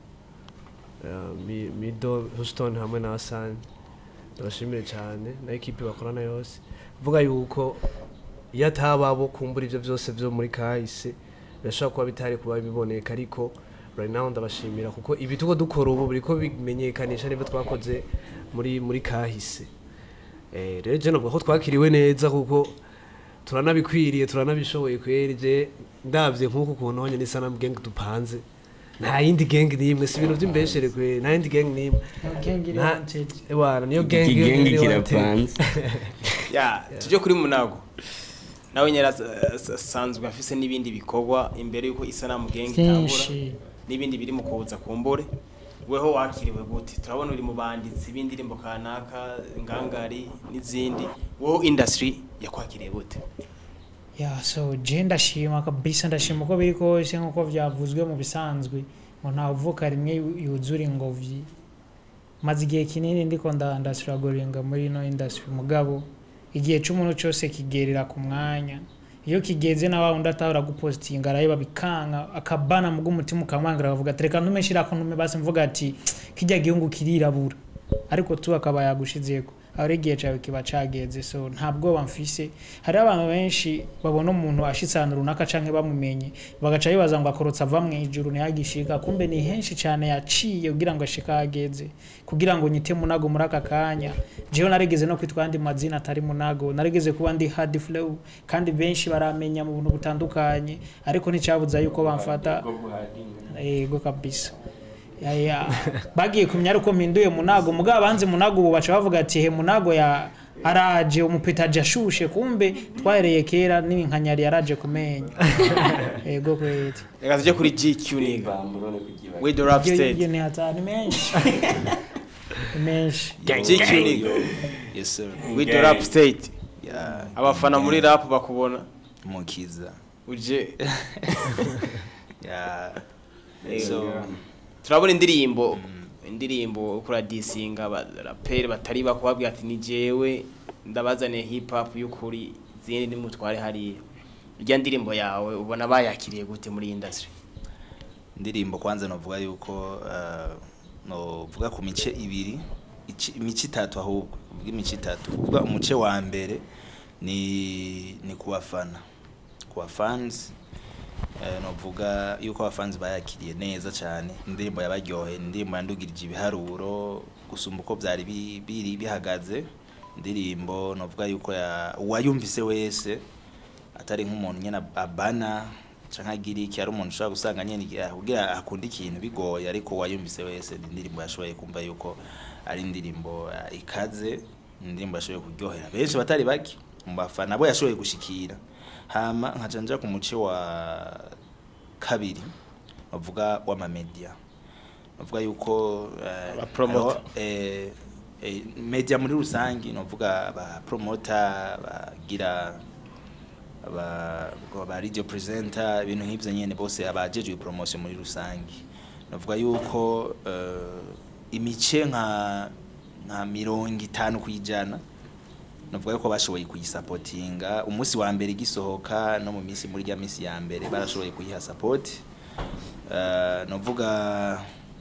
Mido Houston hamwe na Hassan ndabashimire cyane na equipe bakorana yose vuga yuko yatababo kumbura ivyo byose byo muri kahise birashobora kuba bitari kuba biboneka ariko right now ndabashimira kuko ibituko dukora ubu biriko bimenyekanisha nibyo twakoze muri kahise rero je no ko twakiriwe neza kuko turanabikwiriye turanabishoboye kwereje ndavye nkuko kunonye ni Isanamu Gang dupanze nta yindi gang nimwe si ibintu by'imbeshere kwe nta yindi gang nimwe ewana niyo gang kirapanze tujye kuri Munago nawe nyera sanzwe afise n'ibindi bikorwa imbere yuko Isanamu Gang tabura n'ibindi biri mu kuza kumbore weho wakiriwe gute turabona uri mu banditsi ibindirimbo kanaka ngangari n'izindi weho industry yakwakiriye gute so je ndashima kabisa ndashima ko biri kose nkuko vyavuzwe mu bisanzwe ngo nta uvuka rimwe yuzura ingovyi maze igihe kinini ndiko ndastrugglinga muri no industry mugabo igihe cy'umuntu cyose kigerera ku mwanya iyo kigeze na wa undatahura gupostinga arayeba bikanka akabana mu gumutima ukamwangira avuga tereka ntumeshira ko ntume basi mvuga ati kijya gihungu kirirabura ariko tu akaba yagushizeko ari igihe cyawe kiba cageze so ntabwo bamfise hari abantu benshi babona umuntu ashitse ahantu runaka canke bamumenye bagaca bibaza ngo akorotsa ava mu ijuru ntiyagishika kumbe ni henshi cyane yaciye kugira ngo ashika ageze kugira ngo nyite Munago muri aka kanya jewe narigeze no kwitwa andi mazina atari Munago narigeze kuba ndi Hard Flow kandi benshi baramenya mu buntu butandukanye ariko nticyabuza yuko bamfata yego kabisa ya bagiye kumyara uko mpinduye Munago mugabo banze Munago ubu baca bavuga ati he Munago ya araje umupeta jashushe kumbe twahereye kera n'inkanyari yaraje kumenya yego kwete reka tuje kuri GQ niga with the rap state ni hatani menshi menshi GQ niga yes sir with the rap state yeah abafana muri rap bakubona mukiza uje yeah so turabona indirimbo ukora disinga rapper batari bakubabwira ati ni jewe ndabazane hip hop y'ukuri zindi ni mutware hari irya ndirimbo yawe ubona bayakiriye gute muri industry indirimbo kwanza novuga yuko novuga ku mice ibiri imice itatu ahubwo uvuga imice itatu uvuga umuce wa mbere ni kubafana kuba fans novuga yuko abafans bayakiriye neza cyane indirimbo yabaryohe indirimbo yandugirije ibiharuro gusumba uko byari bihagaze indirimbo novuga yuko wayumvise wese atari nk'umuntu nyene abana canka giriki ari umuntu ushaka gusanga nyene kugira akunda ikintu bigoye ariko wayumvise wese indirimbo yashoboye kumva yuko ari indirimbo ikaze indirimbo yashoboye kuryohera benshi batari baki mu bafana bo yashoboye gushikira hama nkajanja ku muce wa kabiri bavuga wa media bavuga yuko media muri rusangi novuga ba promoter bagira ba radio presenter ibintu nk'ivyo nyene bose abajejwe promotion muri rusangi novuga yuko imice nka 50 kwijana novuga yuko bashoboye kuyisupportinga umunsi wa mbere gisohoka no mu minsi muri ya minsi ya mbere barashoboye kuyiha support novuga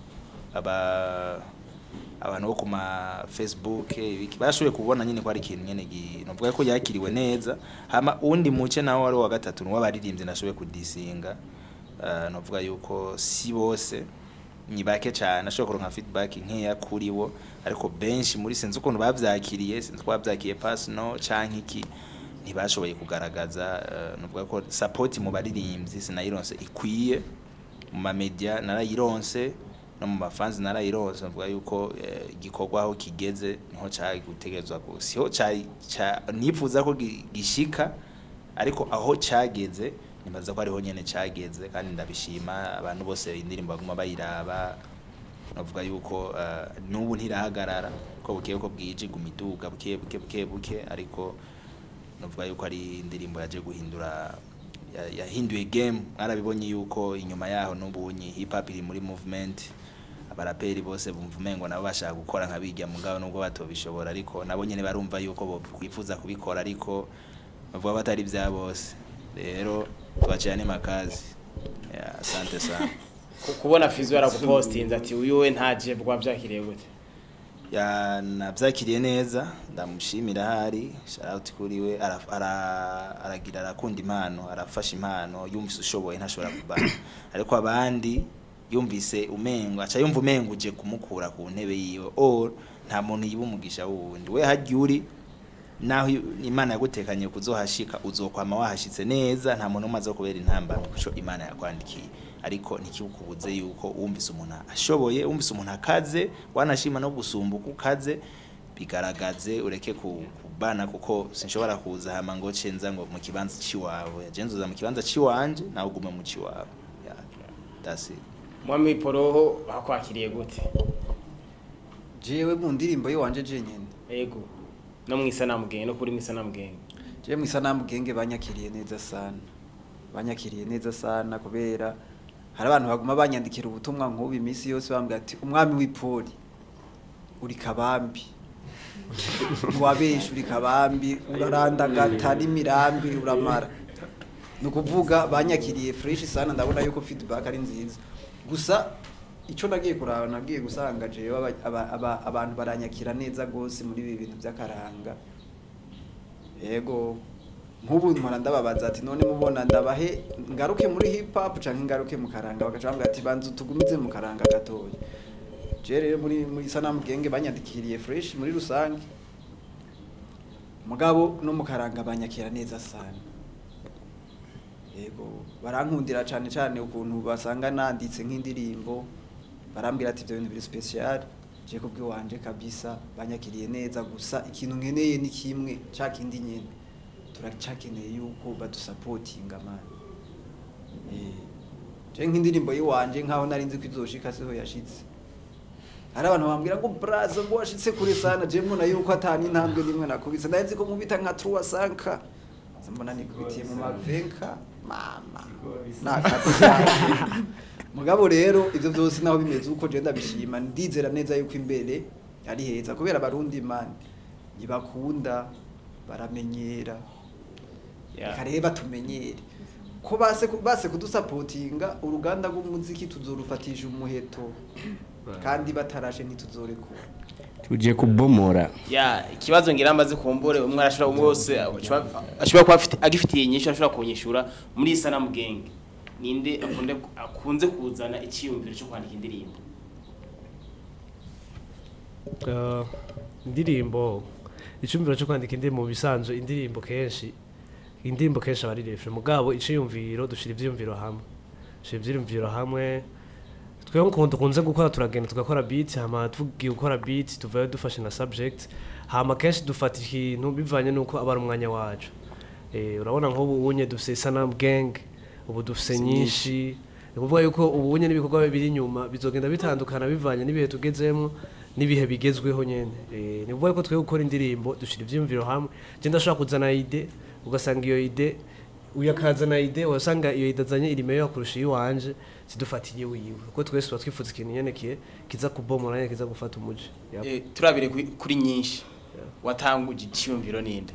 abantu bo kuma Facebook bashoboye kubona nyine ko ari ikintu nyene novuga ko yakiriwe neza hama undi muce nawo wari wa gatatu no wabaririmbye nashoboye kudisinga novuga yuko si bose nyibake cyane ashobora kuronka feedback nkeya kuri bo ariko benshi muri sinzi ukuntu bavyakiriye sinzi ko bavyakiye personal canke iki ntibashoboye kugaragaza novuga ko support mu baririmbyi sinayironse ikwiye mu media narayironse no mu fans narayironse novuga yuko igikorwa aho kigeze niho cyari gutegerezwa ko siho nifuza ko gishika ariko aho cyageze nibaza ko ariho nyene cyageze kandi ndabishima abantu bose indirimbo baguma bayiraba navuga yuko nubu ntirahagarara ko bukiye ko bwije gumiduga buke ariko navuga yuko ari indirimbo yaje guhindura yahinduye game arabibonye yuko inyuma yaho nubunyi hip hop iri muri movement abaraperi bose bumva umengo nabo bashaka gukora nkabijya mugabo nubwo batobishobora ariko nabo nyene barumva yuko bo kwifuza kubikora ariko bavuga batari bya bose rero twacane makazi asante sana kubona Fizo yaragupostinze ati uyu we ntaje bwa byakiriye gute nabyakiriye neza ndamushimira hari shout out kuri we aragira arakunda impano arafasha impano yumvise ushoboye ntashobora kubana ariko abandi yumvise umengo acha yumva umengo uje kumukura ku ntebe yiwe or nta muntu yibumugisha wundi we hagyuri naho Imana yagutekanye kuzohashika uzokwama wahashitse neza nta muntu umaze kubera intambamye kuco Imana yakwandikiye ariko ntikibukubuze yuko wumvise umuntu ashoboye wumvise umuntu akaze wanashima no gusumbuka ukaze bigaragaze ureke kubana kuko sinshobora kuza hama ngo cenza ngo mu kibanza ciwawe yagenzuza mu kibanza ciwanje nawe ugume mu ciwawe that's it mwami poroho bakwakiriye gute jewe mu ndirimbo yo wanje je nyene yego no mwisanamugenge no kuri mwisanamugenge je mwisanamugenge banyakiriye neza sana kubera hari abantu baguma banyandikira ubutumwa nk'ubu imisi yose bambwira ati umwami w'ipoli uri kabambi wabesha uri kabambi urarandagata n'imirambi uramara nukuvuga banyakiriye fresh sana ndabona yuko feedback ari nziza gusa ico nagiye kuraba nagiye gusanga jewe abantu baranyakira neza gose muri ibi bintu by'akaranga yego nk'ubu mpora ndababaza ati none mubona ndabahe ngaruke muri hip hop canke ngaruke mu karanga bagacambwa ati banzu tugumize mu karanga gatoya je rero muri Sanamu Gang banyandikiriye fresh muri rusange mugabo no mu karanga banyakira neza sana yego barankundira cyane ukuntu basanga nanditse nk'indirimbo barambwira ati ibyo bintu biri special je kubwi wanje kabisa banyakiriye neza gusa ikintu nkeneye ni kimwe cyakindi nyene turacakeneye yuko badusupportinga man je nk'indirimbo yiwanje nkaho nari nzi ko izoshika seho yashitse hari abantu bambwira ngo brazo ngo washitse kure sana je mbona yuko atani intambwe nimwe nakubise ndazi ko mubita nka Trua Sanka mbona nikubitiye mu mavenka mama mugabo rero ivyo byose naho bimeze uko je ndabishima ndizera neza yuko imbere ari heza kubera abarundi man ibakunda baramenyera kareba tumenyere ko base kudusupportinga uruganda rw'umuziki tuzorufatisha umuheto kandi batarashe ntituzorekura tuje kubomora ikibazo ngira amaze kumbore umwe arashobora wose ashobora kuba agifitiye nyinshi ashobora kunyishura muri Sanamu Gang ninde akunze kuzana ikiyumviro cyo kwandika indirimbo indirimbo icyumviro cyo kwandika indirimbo bisanzwe indirimbo kenshi abari refe mugabo iciyumviro dushira ivyumviro hamwe twebwe nkuko dukunze gukora turagenda tugakora beat hama tugiye gukora beat tuvayo dufashe na subject hama kenshi dufata ikintu bivanye nuko abari umwanya wacu urabona nk'ubu unye dufise Sanamu Gang ubu dufise nyinshi ukuvuga yuko ubu unye n'ibikorwa biri inyuma bizogenda bitandukana bivanye n'ibihe tugezemo n'ibihe bigezweho nyene ni ukuvuga ko twebwe gukora indirimbo dushira ivyumviro hamwe je ndashaka kuzana ide ugasanga iyo ide uyakazana ide wasanga iyo idazanye iri meyo kurusha iwanje sidufatiye wiwe kuko twese twatwifuza ikintu nyenekiye kiza kubomora nyene kiza gufata umuje turabire kuri nyinshi watanguje ikiyumviro ninde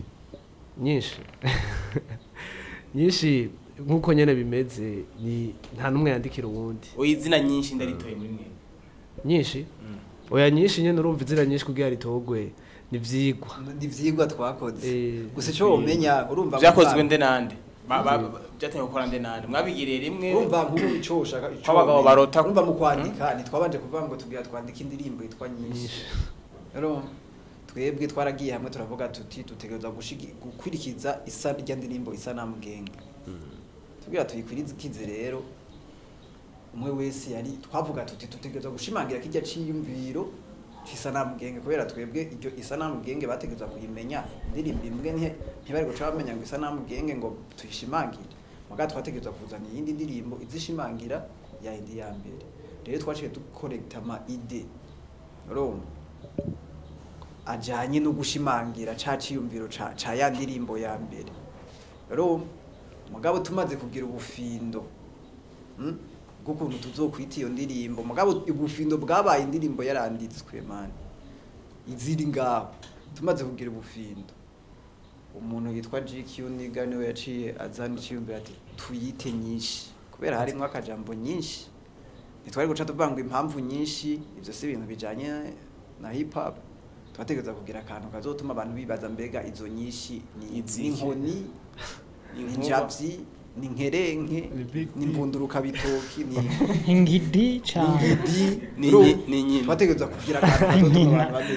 nyinshi nkuko nyene bimeze ni nta numwe yandikira uwundi izina nyinshi ndaritoye muri mwe nyinshi oya nyinshi nyene urumva izina nyinshi kugira ritogwe nivyigwa twakoze gusa cyo umenya urumva byakozwe nde nande byatangiye gukora nde nande mwabigiriye rimwe urumva nk'ubu ico ushaka ico abagabo barota urumva mu kwandika ntitwabanje kuvuga ngo tugira twandika indirimbo yitwa nyinshi rero twebwe twaragiye hamwe turavuga tuti tutegereza gukwirikiza isa rya ndirimbo Sanamu Gang tugira tuyikwirikize rero umwe wese yari twavuga tuti tutegereza gushimangira kijya ciyumviro Sanamu Gang kubera twebwe iryo Sanamu Gang bategereza kuyimenya indirimbo imwe ntibari guca bamenya ngo Sanamu Gang ngo tuyishimangire muga twategereza kuzana iyindi ndirimbo izishimangira ya indi ya mbere rero twaciye dukorekta ama ide rom ajanye no gushimangira caciyumviro ca ya ndirimbo ya mbere rom mugabo tumaze kugira ubufindo gukuntu tuzokwita iyo ndirimbo mugabo ubufindo bwabaye indirimbo yaranditswe man iziri ngaho tumaze kugira ubufindo umuntu yitwa GQ niga niwe yaciye azana ikiyumviro ati tuyite nyinshi kubera harimo akajambo nyinshi nitwari guca tuvanga impamvu nyinshi ivyo si ibintu bijanye na hip hop twategereza kugira akantu kazotuma abantu bibaza mbega izo nyinshi ni inkoni injavyi ni nkerenke ni mbunduruka bitoki ni ingidi cyane ni nyine twategereza kugira akantu kazotuma abantu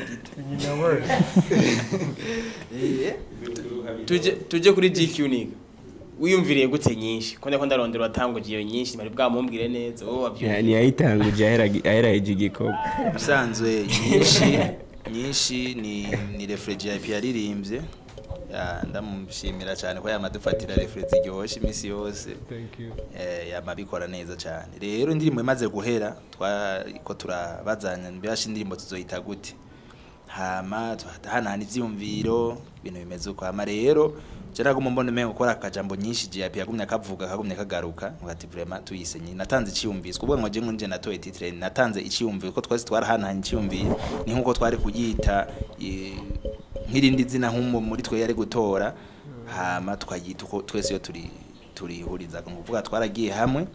badita tuje kuri GQ niga wiyumviriye gute nyinshi ko ndarondera watanguje iyo nyinshi bari bwamumbwire neza wowe wabyumva ni yayitanguje aheraje igikoko bisanzwe nyinshi ni refreji IP yaririmbye ndamushimira cyane ko yamadufatira refreji iryoshye imisi yose yamabikora neza cyane rero indirimbo imaze guhera twariko turabazanya mbyashi indirimbo tuzoyita gute hama tuhanahana ivyumviro ibintu bimeze uko hama rero jera ko mumbone mengo gukora akajambo nyinshi GIP yagumye akavuga kagumye kagaruka ngati vraiment tuyisenye natanze iciyumvise kubwo ngo je nje natoye titre natanze iciyumvise ko twese twarahanahanye iciyumvire ni nkuko twari kuyita nk'irindi zina nk'umu muri twe yari gutora hama twagita uko twese yo turihuriza kuvuga twaragiye hamwe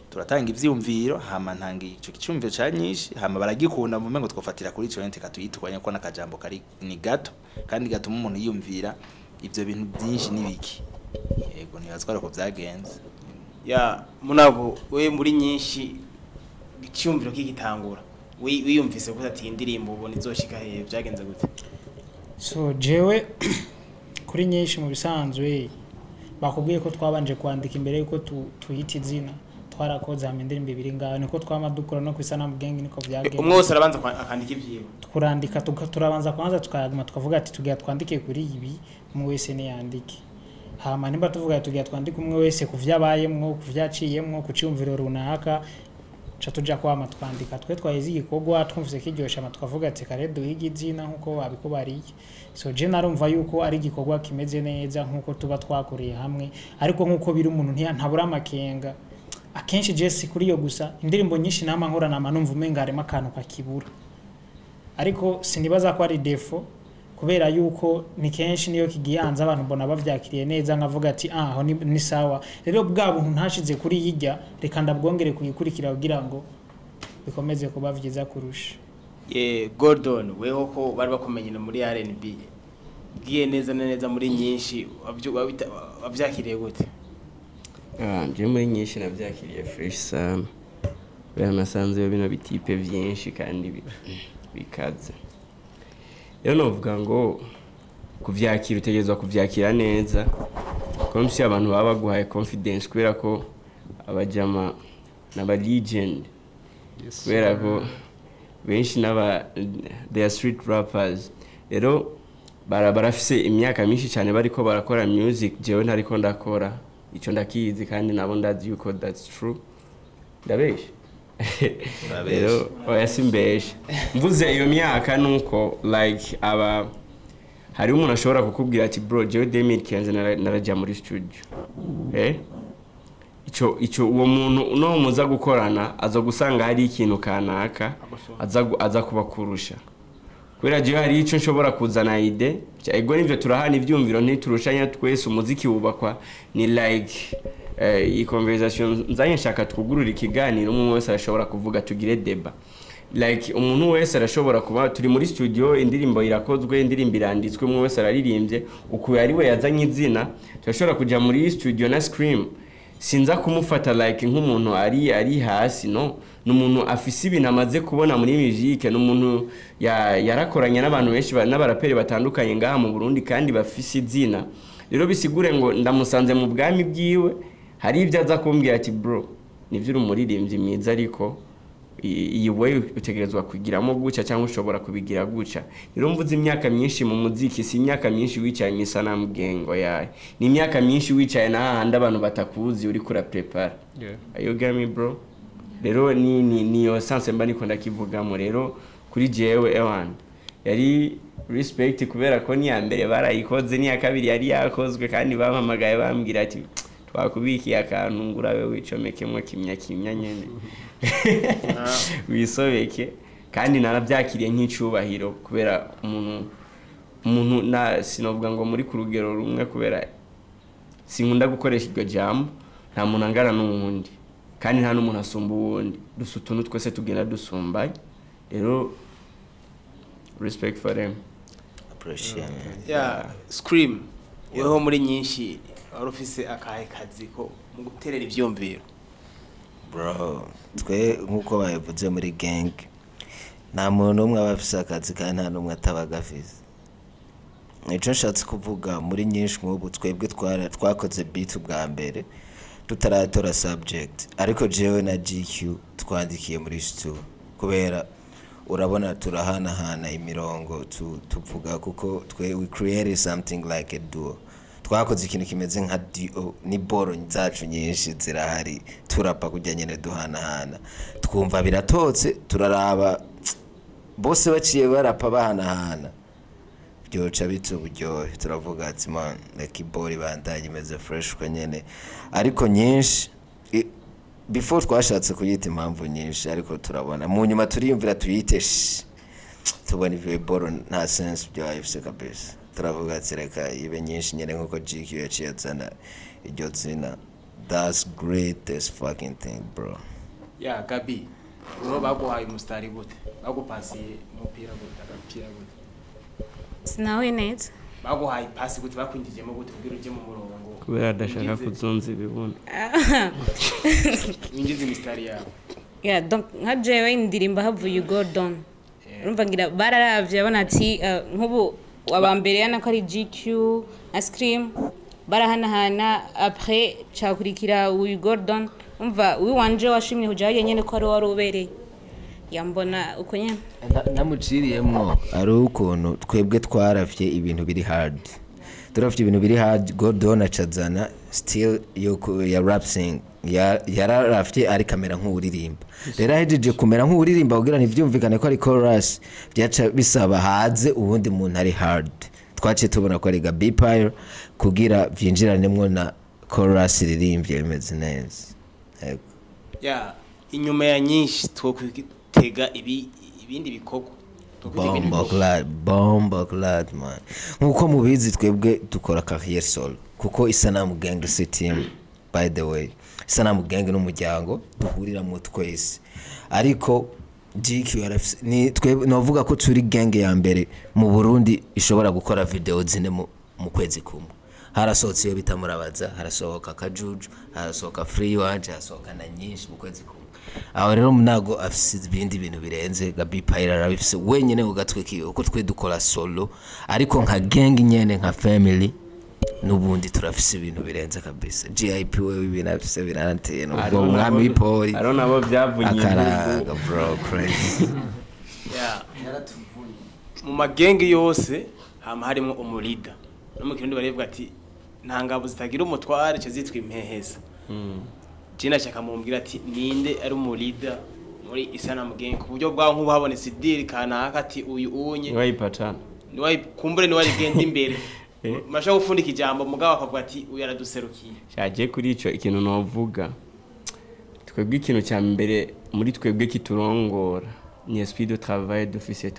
turatanga ivyumviro hama ntanga ico cyumviro ca nyinshi hama baragikunda mu mengo twofatira kuri ico nteka tuyitukanye ko nakajambo kari ni gato kandi gatuma umuntu yiyumvira ivyo bintu byinshi nibiki yego nibazwa ko byagenze ya munabo we muri nyinshi icyumviro kigitangura wiyumvise ko ati indirimbo ubona izoshika he byagenze gute so jewe kuri nyinshi mu bisanzwe bakubwiye ko twabanje kwandika imbere yuko tuyita izina twarakoze hamwe indirimbo ibiri ngaho niko twamadukura no kwisa namugenge niko byagenze umwe wose arabanza akandika ivyiwe kurandika turabanza kwanza tukayaguma tukavuga ati tugiye twandike kuri ibi umwe wese ne yandike hama nimba tuvuga tugiye twandika umwe wese kuvyabayemwo kuvyaciyemwo kucyumviro runaka cha tuja kwama twandika twe twayizi igikogwa twumvise kiryosha ama tukavuga ati kare duhiga izina nkuko babikubariye so je narumva yuko ari igikogwa kimeze neza nkuko tuba twakoreye hamwe ariko nkuko biri umuntu ntabura amakenga akenshi Jesse kuri yo gusa indirimbo nyinshi nama nkora nama numva umenga harimo akantu kakibura ariko sinibaza ko ari defo kubera yuko ni kenshi niyo kigiyanza abantu mbona bavyakiriye neza nkavuga ati aho ni sawa rero bwa buntu ntashize kuri yijya reka ndabwongere kuyikurikira kugira ngo bikomeze kuba vyiza kurusha Gordon weho ko bari bakumenye muri R&B giye neza muri nyinshi wavyakiriye gute nje muri nyinshi navyakiriye fresh sana bera nasanze bino bitipe byinshi kandi bikaze rero novuga ngo kuvyakira utegerezwa kuvyakira neza comme si abantu baba baguhaye confidence kubera ko abajama n'aba legend kubera ko benshi they are street rappers rero barafise imyaka myinshi cyane bariko barakora music jewe ntariko ndakora ico ndakizi kandi nabo ndazi yuko that's true ndabeshe rero oyasimbeshe mvuze iyo myaka nuko like hari umuntu ashobora kukubwira ati bro jewe 2015 naraja muri studio ico uwo muntu no muza gukorana aza gusanga hari ikintu kanaka aza kubakurusha kubera jewe hari ico nshobora kuzana ide ego nivyo turahana ivyumviro ntiturushanya twese umuziki wubakwa ni like iyi conversation nzanye nshaka twugurura ikiganiro umwe wese arashobora kuvuga tugire deba like umuntu wese arashobora kuba turi muri studio indirimbo irakozwe indirimbo iranditswe umwe wese araririmbye uko yari we yazanye izina turashobora kuja muri studio na scream sinza kumufata like nk'umuntu ari hasi no numuntu afise ibintu amaze kubona muri musique numuntu yarakoranye n'abantu benshi n'abaraperi batandukanye ngaha mu Burundi kandi bafise izina rero bisigure ngo ndamusanze mu bwami bwiwe hari ibyo aza kumbwira ati bro nivyo uri umuririmbyi mwiza ariko iyi way utegerezwa kugiramo guca cyangwa ushobora kubigira guca rero mvuze imyaka myinshi mu muziki si imyaka myinshi wicaye mu Isanamu Gang yaye ni imyaka myinshi wicaye na handi abantu batakuzi uri kura prepare ayo gami bro rero ni yo sense mba niko ndakivugamo rero kuri jewe ewan yari respect kubera ko ni ya mbere barayikoze ni ya kabiri yari yakozwe kandi bampamagaye bambwira ati twakubikiye akantu ngurawe wicomekemwe kimya nyene wisobeke kandi narabyakiriye nk'icubahiro kubera umuntu na sinovuga ngo muri ku rugero rumwe kubera sinkunda gukoresha iryo jambo nta muntu angana n'uwundi kandi nta n'umuntu asumba uwundi dusutuntu twese tugenda dusumbaye rero respect for them appreciate Scream yeho muri nyinshi arufise akahe kazi ko mu guterera ivyumviro bro twe nkuko bayivuze muri gang nta muntu umwe abafise akazi kandi nta numwe atabagafise nico nshatse kuvuga muri nyinshi nk'ubu twebwe twakoze beat bwa mbere tutaratora subject ariko jewe na GQ twandikiye muri studio kubera urabona turahanahana imirongo tuvuga kuko we created something like a duo twakoze ikintu kimeze nka duo ni boro zacu nyinshi zirahari turapa kujya nyene duhanahana twumva biratotse turaraba bose baciye barapa bahanahana byoca bitse uburyohe turavuga ati man like bori bandanye imeze fresh kwa nyene ariko nyinshi before twashatse kuyita impamvu nyinshi ariko turabona mu nyuma turiyumvira tuyite tubona ivyo boro nta sense byo ayifise kabisa turavuga ati reka ibe nyinshi nyene nkuko GQ yaciye azana iryo zina that's greatest fucking thing bro. Ya Gabi uno baguhaye umustari gute bagupasiye umupira gute agapira gute sinawe neza baguhaye pasi gute bakwinjijemo gute kugira uje mu murongo kubera adashaka kuzonza ibibona winjiza imistari yawe yeah donc nka jewe indirimba havuye Gordon urumva ngira bararavye abona ati nkubu wabambere yana ko ari GQ na Scream barahanahana après cakurikira uyu Gordon umva wiwanje washimye hujaye nyene ko ari warubereye yambona uko nyene namuciriyemwo ari ukuntu twebwe twaravye ibintu biri hard turafite ibintu biri hard Gordon acazana still ya rap sing yararafite ari kamera nk'uririmba rero ahejeje kumera nk'uririmba kugira ntivyumvikane ko ari chorus byaca bisaba haze ubundi muntu ari hard twaciye tubona ko ari Gabi Pyro kugira vyinjiranemwo na chorus riririmbye bimeze neza ya inyuma ya nyinshi twokutega ibindi bikorwa bomba clad man nkuko mubizi twebwe dukora carrière solo kuko Isanamu Gang team by the way Isanamu Gang n'umuryango duhurira mu twese ariko GQRF ni twebwe novuga ko turi gang ya mbere mu Burundi ishobora gukora video zine mu kwezi kumwe harasohotse iyo bitamurabaza harasohoka Kajuju harasohoka Free wanje harasohoka na nyinshi mu kwezi kumwe aho rero munago afise ibindi bintu birenze Gabi Pyro arabifise wenyene ugatwe kiyo uko twe dukora solo ariko nka gang nyene nka family nubundi turafise ibintu birenze kabisa GIP wewe ibintu afise biranteye no mwami w'ipoli aro nabo byavunye akaraga bro crazy ya yaratuvunye mu magenge yose hama harimo umurida no mu kirundi barivuga ati nta ngabo zitagira umutware cyo zitwa impeheza Jina shaka mumbwira ati ninde ari umurida muri Isanamu Gang ku buryo bwaho nkubu habonetse deal kanaka ati uyu unye wayipatana ni wakumbure ni wari genda imbere masha gufundika ijambo mugabo akavuga ati uyu araduserukiye cyaje kuri ico ikintu novuga twebwe ikintu cya mbere muri twebwe kiturongora ni esprit de travail d'officier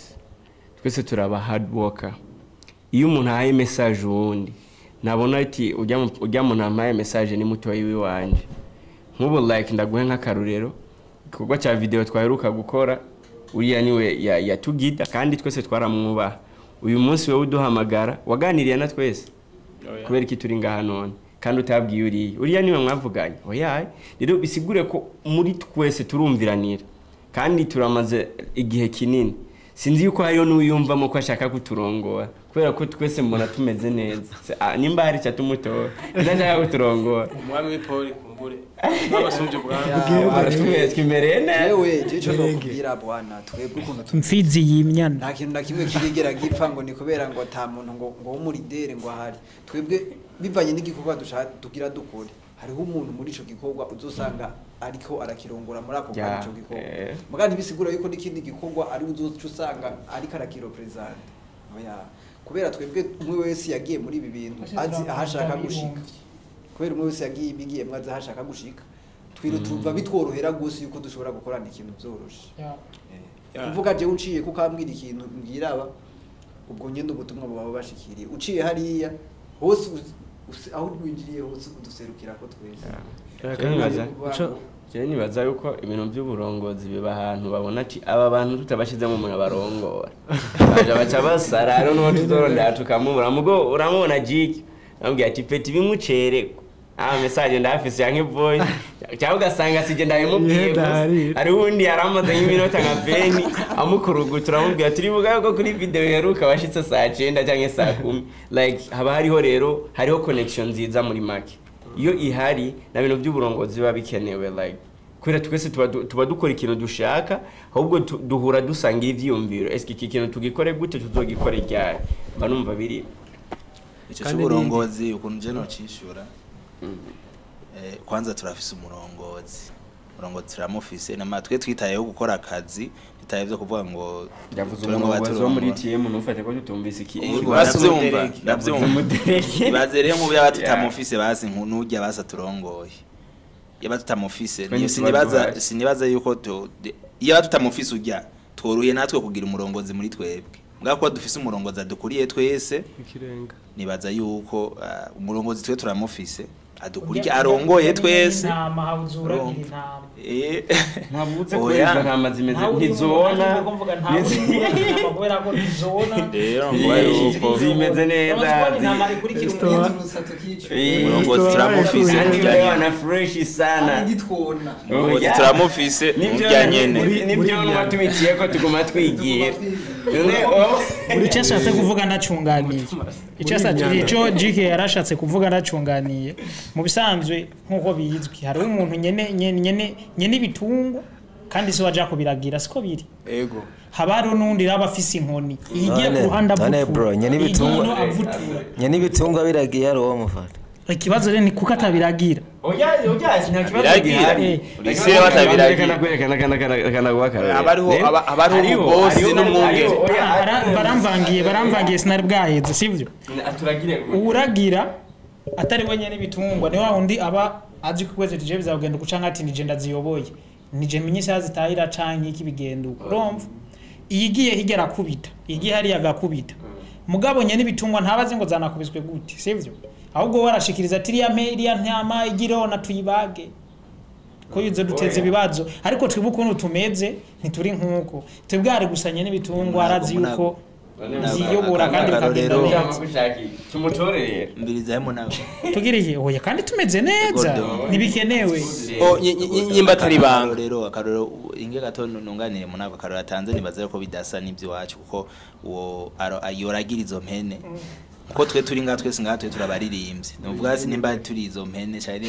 twese turaba hard worker iyo umuntu ahaye message wundi nabona ati ujya mu ntamaye message ni muto yiwe wanje nkubu like ndaguhe nk'akarurero igikorwa cya video twaheruka gukora uriya niwe yatugida kandi twese twaramwubaha uyu munsi wewe uduhamagara waganiriye na twese kubera iki turi ngaha none kandi utabwiye uriya niwe mwavuganye oya rero bisigure ko muri twese turumviranira kandi turamaze igihe kinini sinzi yuko hariyo n'uyumvamo ko ashaka kuturongora kubera ko twese mbona tumeze neza nimba hari cyatumutora ndashaka kuturongora umwami w'ipoli kumbure n'abasumje bwa twimereye neza yewe cyo no kubira bwana twebwe ukuntu mfizi yimyana nta kintu na kimwe kirigera gipfa ngo ni kubera ngo ata muntu ngo w'umuridere ngo ahari twebwe bivanye n'igikorwa dugira dukore hariho umuntu muri ico gikorwa uzosanga ariko arakirongora muri ako kandi ico gikorwa mugandi bisigura yuko n'ikindi gikorwa ari uzoca usanga ariko arakirepresent oya kubera twebwe umwe wese yagiye muri ibi bintu azi ahashaka gushika kubera umwe wese yagiye bigiye mwaza ahashaka gushika twiro tuva bitworohera gose yuko dushobora gukorana ikintu byoroshe uvuga je uciye kuko ambwira ikintu mbwiraba ubwo nyende ubutumwa bwawe bashikiriye uciye hariya hose aho winjiriye hose uduserukira ko twese cyane nibaza yuko ibintu by'uburongozi biba ahantu babona ati aba bantu tutabashizemo umuntu barongora baca basara rero no tuzoronda tukamubura mugo uramubona jiki ambwiye ati peti bimucere message ndafise yanke boy cyangwa ugasanga sije ndabimubwiye ari wundi yaramaze nk'iminota nka 20 amukurugutura amubwiye turi bugaye ko kuri video heruka bashitse saa 9 cyangwa saa 10 like haba hariho connection nziza muri make iyo ihari na bintu by'uburongozi biba bikenewe like kwera twese tuba dukora ikintu dushaka ahubwo duhura dusangira ivyiyumviro eske iki kintu tugikore gute tuzogikore ryari banumva biri icyo cy'uburongozi ukuntu je no cishura kwanza turafise umurongozi turamufise namatwe twitayeho gukora akazi bitaye byo kuvuga ngo yavuze umurongozi wo muri TM nufate ko tutumvise iki navyumva bazere mu bya tutamufise basi nujya basa turongoye yaba tutamufise sinibaza yuko iyo tutamufise ujya tworuye natwe kugira umurongozi muri twebwe ngako dufise umurongozi adukuriye twese ikirenga nibaza yuko umurongozi twe turamufise adukurikira arongoye twese intama hawuzuragira intama ntabutse ko izo ntama zimeze ntizona kubera ko ntizona rero ngo zimeze neza intama ikurikira umurongo turamufise na fresh sana turamufise murya nyene nibyo n'uwatumikiye ko tuguma twigiye buri cyose ashatse kuvuga ndacunganiye icyo GK yarashatse kuvuga ndacunganiye mu bisanzwe nk'uko bizwi hari umuntu nyene ibitungwa kandi se waje kubiragira siko biri ego habaro nundi raba afise inkoni igiye ku ruhanda bro nyene ibitungwa biragiye ari wo mufata ikibazo rero ni kuko atabiragira oya nta kibazo biragira ise batabiragira abariho boss n'umwungere baramvangiye sinari bwaheze sivyo uragira atari wenyene ibitungwa ni wa undi aba azi kukweze tije bizagenda gucanka ati nije ndaziyoboye nije minyisha zitahira canke iki bigenda urumva iyigiye higera kubita igiye hari yagakubita mugabo nyene ibitungwa ntabazi ngo zanakubiswe gute sivyo ahubwo warashikiriza ati iriya ntama igirona tuyibage ko yuze duteze ibibazo ariko twibuka ukuntu tumeze ntituri nkuko twebware gusanye n'ibitungwa arazi yuko ziyobora kandi bikagenda neza tumutorere mbirizamo nawe tugiriye oya kandi tumeze neza ntibikenewe nyimba atari banga rero akaroro inge gato nunganire mu nako akaroro atanze nibaze ko bidasa n'ibyo wacu kuko uwo ayoragira izo mpene ko twe turi nga twese nga twe turabaririmbye nuvuga si nimba turi izo mpene cyane